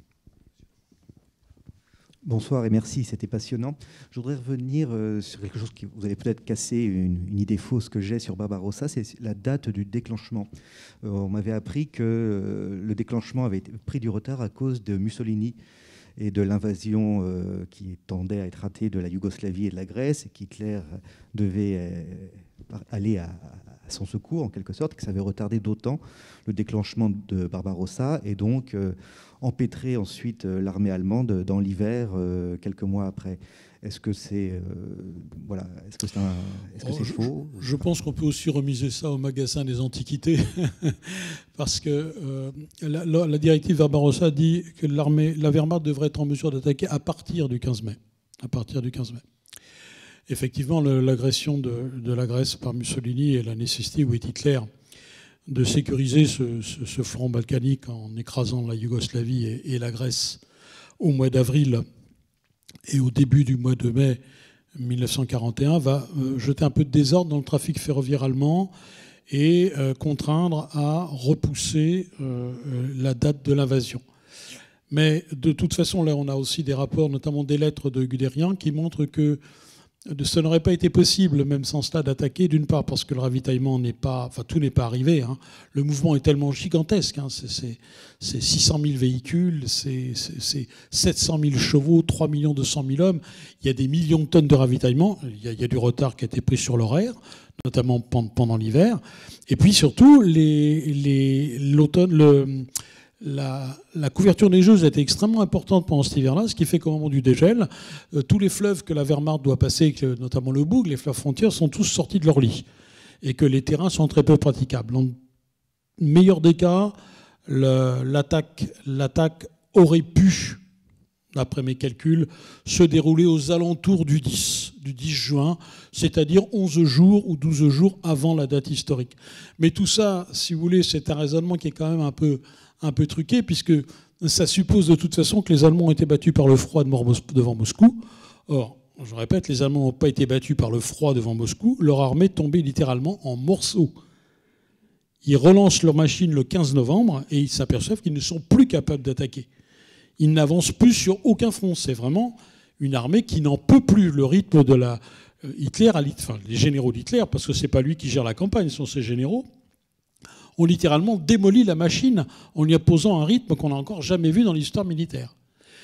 Bonsoir et merci, c'était passionnant. Je voudrais revenir euh, sur quelque chose qui vous allez peut-être casser une, une idée fausse que j'ai sur Barbarossa, c'est la date du déclenchement. Euh, on m'avait appris que euh, le déclenchement avait été, pris du retard à cause de Mussolini et de l'invasion euh, qui tendait à être ratée de la Yougoslavie et de la Grèce, et qu'Hitler devait euh, aller à, à son secours en quelque sorte, que ça avait retardé d'autant le déclenchement de Barbarossa et donc euh, empêtré ensuite euh, l'armée allemande dans l'hiver euh, quelques mois après. Est-ce que c'est euh, voilà, est-ce que c'est un, est-ce que c'est oh, faux? Je, je pense qu'on peut aussi remiser ça au magasin des antiquités parce que euh, la, la, la directive Barbarossa dit que l'armée, la Wehrmacht devrait être en mesure d'attaquer à partir du quinze mai. À partir du quinze mai. Effectivement, le, l'agression de, de la Grèce par Mussolini et la nécessité où est Hitler de sécuriser ce, ce, ce front balkanique en écrasant la Yougoslavie et, et la Grèce au mois d'avril et au début du mois de mai mille neuf cent quarante et un va euh, jeter un peu de désordre dans le trafic ferroviaire allemand et euh, contraindre à repousser euh, la date de l'invasion. Mais de toute façon, là, on a aussi des rapports, notamment des lettres de Guderian, qui montrent que de, ça n'aurait pas été possible, même sans cela, d'attaquer, d'une part parce que le ravitaillement n'est pas, enfin tout n'est pas arrivé. Hein. Le mouvement est tellement gigantesque. Hein. C'est six cent mille véhicules, c'est sept cent mille chevaux, trois millions deux cent mille hommes. Il y a des millions de tonnes de ravitaillement. Il y a, il y a du retard qui a été pris sur l'horaire, notamment pendant, pendant l'hiver. Et puis surtout, l'automne, le La, la couverture neigeuse a été extrêmement importante pendant cet hiver-là, ce qui fait qu'au moment du dégel, euh, tous les fleuves que la Wehrmacht doit passer, que, notamment le Boug, les fleuves frontières, sont tous sortis de leur lit et que les terrains sont très peu praticables. Dans le meilleur des cas, l'attaque l'attaque aurait pu, d'après mes calculs, se dérouler aux alentours du dix, du dix juin, c'est-à-dire onze jours ou douze jours avant la date historique. Mais tout ça, si vous voulez, c'est un raisonnement qui est quand même un peu... un peu truqué, puisque ça suppose de toute façon que les Allemands ont été battus par le froid devant Moscou. Or, je répète, les Allemands n'ont pas été battus par le froid devant Moscou, leur armée tombait littéralement en morceaux. Ils relancent leur machine le quinze novembre et ils s'aperçoivent qu'ils ne sont plus capables d'attaquer. Ils n'avancent plus sur aucun front. C'est vraiment une armée qui n'en peut plus. Le rythme de la... Hitler, enfin les généraux d'Hitler, parce que ce n'est pas lui qui gère la campagne, ce sont ses généraux, ont littéralement démoli la machine en lui imposant un rythme qu'on n'a encore jamais vu dans l'histoire militaire.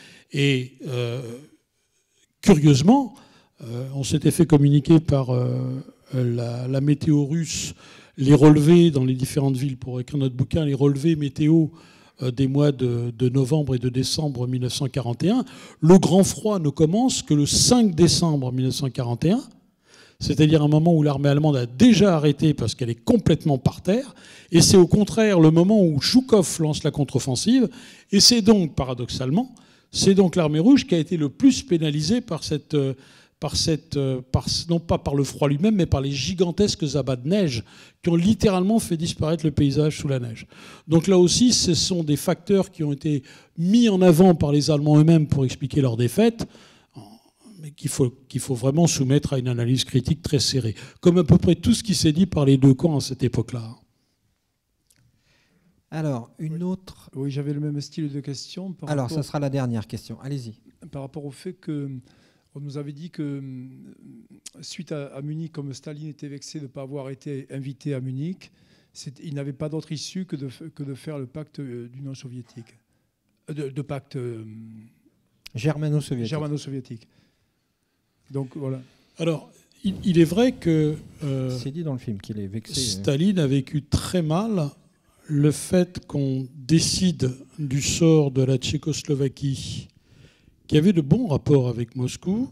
Et euh, curieusement, euh, on s'était fait communiquer par euh, la, la météo russe les relevés dans les différentes villes pour écrire notre bouquin, les relevés météo euh, des mois de, de novembre et de décembre mille neuf cent quarante et un. Le grand froid ne commence que le cinq décembre mille neuf cent quarante et un. C'est-à-dire un moment où l'armée allemande a déjà arrêté parce qu'elle est complètement par terre, et c'est au contraire le moment où Zhukov lance la contre-offensive, et c'est donc, paradoxalement, c'est donc l'armée rouge qui a été le plus pénalisée par cette, par cette, par, non pas par le froid lui-même, mais par les gigantesques abats de neige qui ont littéralement fait disparaître le paysage sous la neige. Donc là aussi, ce sont des facteurs qui ont été mis en avant par les Allemands eux-mêmes pour expliquer leur défaite, mais qu'il faut, qu'il faut vraiment soumettre à une analyse critique très serrée, comme à peu près tout ce qui s'est dit par les deux camps à cette époque-là. Alors, une oui. autre... Oui, j'avais le même style de question. Par Alors, rapport... ça sera la dernière question. Allez-y. Par rapport au fait qu'on nous avait dit que, suite à, à Munich, comme Staline était vexé de ne pas avoir été invité à Munich, il n'avait pas d'autre issue que de, que de faire le pacte d'Union soviétique. De, de pacte... Germano-soviétique. Germano-soviétique. Donc voilà. Alors, il, il est vrai que euh, c'est dit dans le film qu'il est vexé. Staline a vécu très mal le fait qu'on décide du sort de la Tchécoslovaquie, qui avait de bons rapports avec Moscou,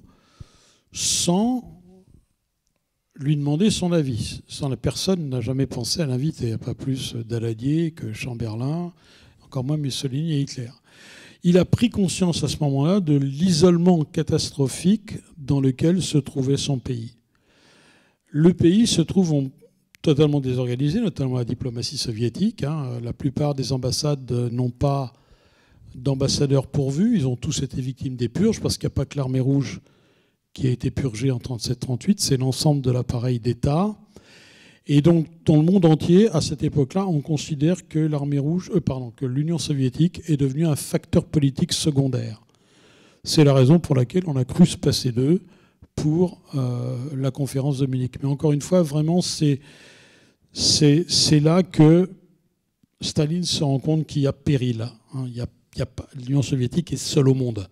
sans lui demander son avis. Sans la personne n'a jamais pensé à l'inviter, pas plus Daladier que Chamberlain, encore moins Mussolini et Hitler. Il a pris conscience à ce moment-là de l'isolement catastrophique dans lequel se trouvait son pays. Le pays se trouve en, totalement désorganisé, notamment la diplomatie soviétique. Hein. La plupart des ambassades n'ont pas d'ambassadeurs pourvus. Ils ont tous été victimes des purges, parce qu'il n'y a pas que l'armée rouge qui a été purgée en trente-sept trente-huit, c'est l'ensemble de l'appareil d'État. Et donc, dans le monde entier, à cette époque-là, on considère que l'armée rouge, euh, pardon, que l'Union soviétique est devenue un facteur politique secondaire. C'est la raison pour laquelle on a cru se passer d'eux pour euh, la conférence de Munich. Mais encore une fois, vraiment, c'est c'est là que Staline se rend compte qu'il y a péril. Hein. Il y a, il y a, l'Union soviétique est seule au monde.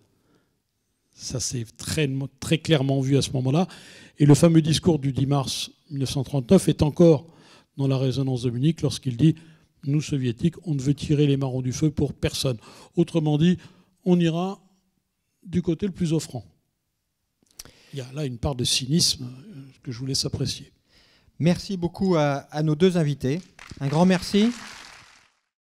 Ça s'est très, très clairement vu à ce moment-là. Et le fameux discours du dix mars mille neuf cent trente-neuf est encore dans la résonance de Munich lorsqu'il dit « Nous, soviétiques, on ne veut tirer les marrons du feu pour personne ». Autrement dit, on ira du côté le plus offrant. Il y a là une part de cynisme que je vous laisse apprécier. Merci beaucoup à, à nos deux invités. Un grand merci.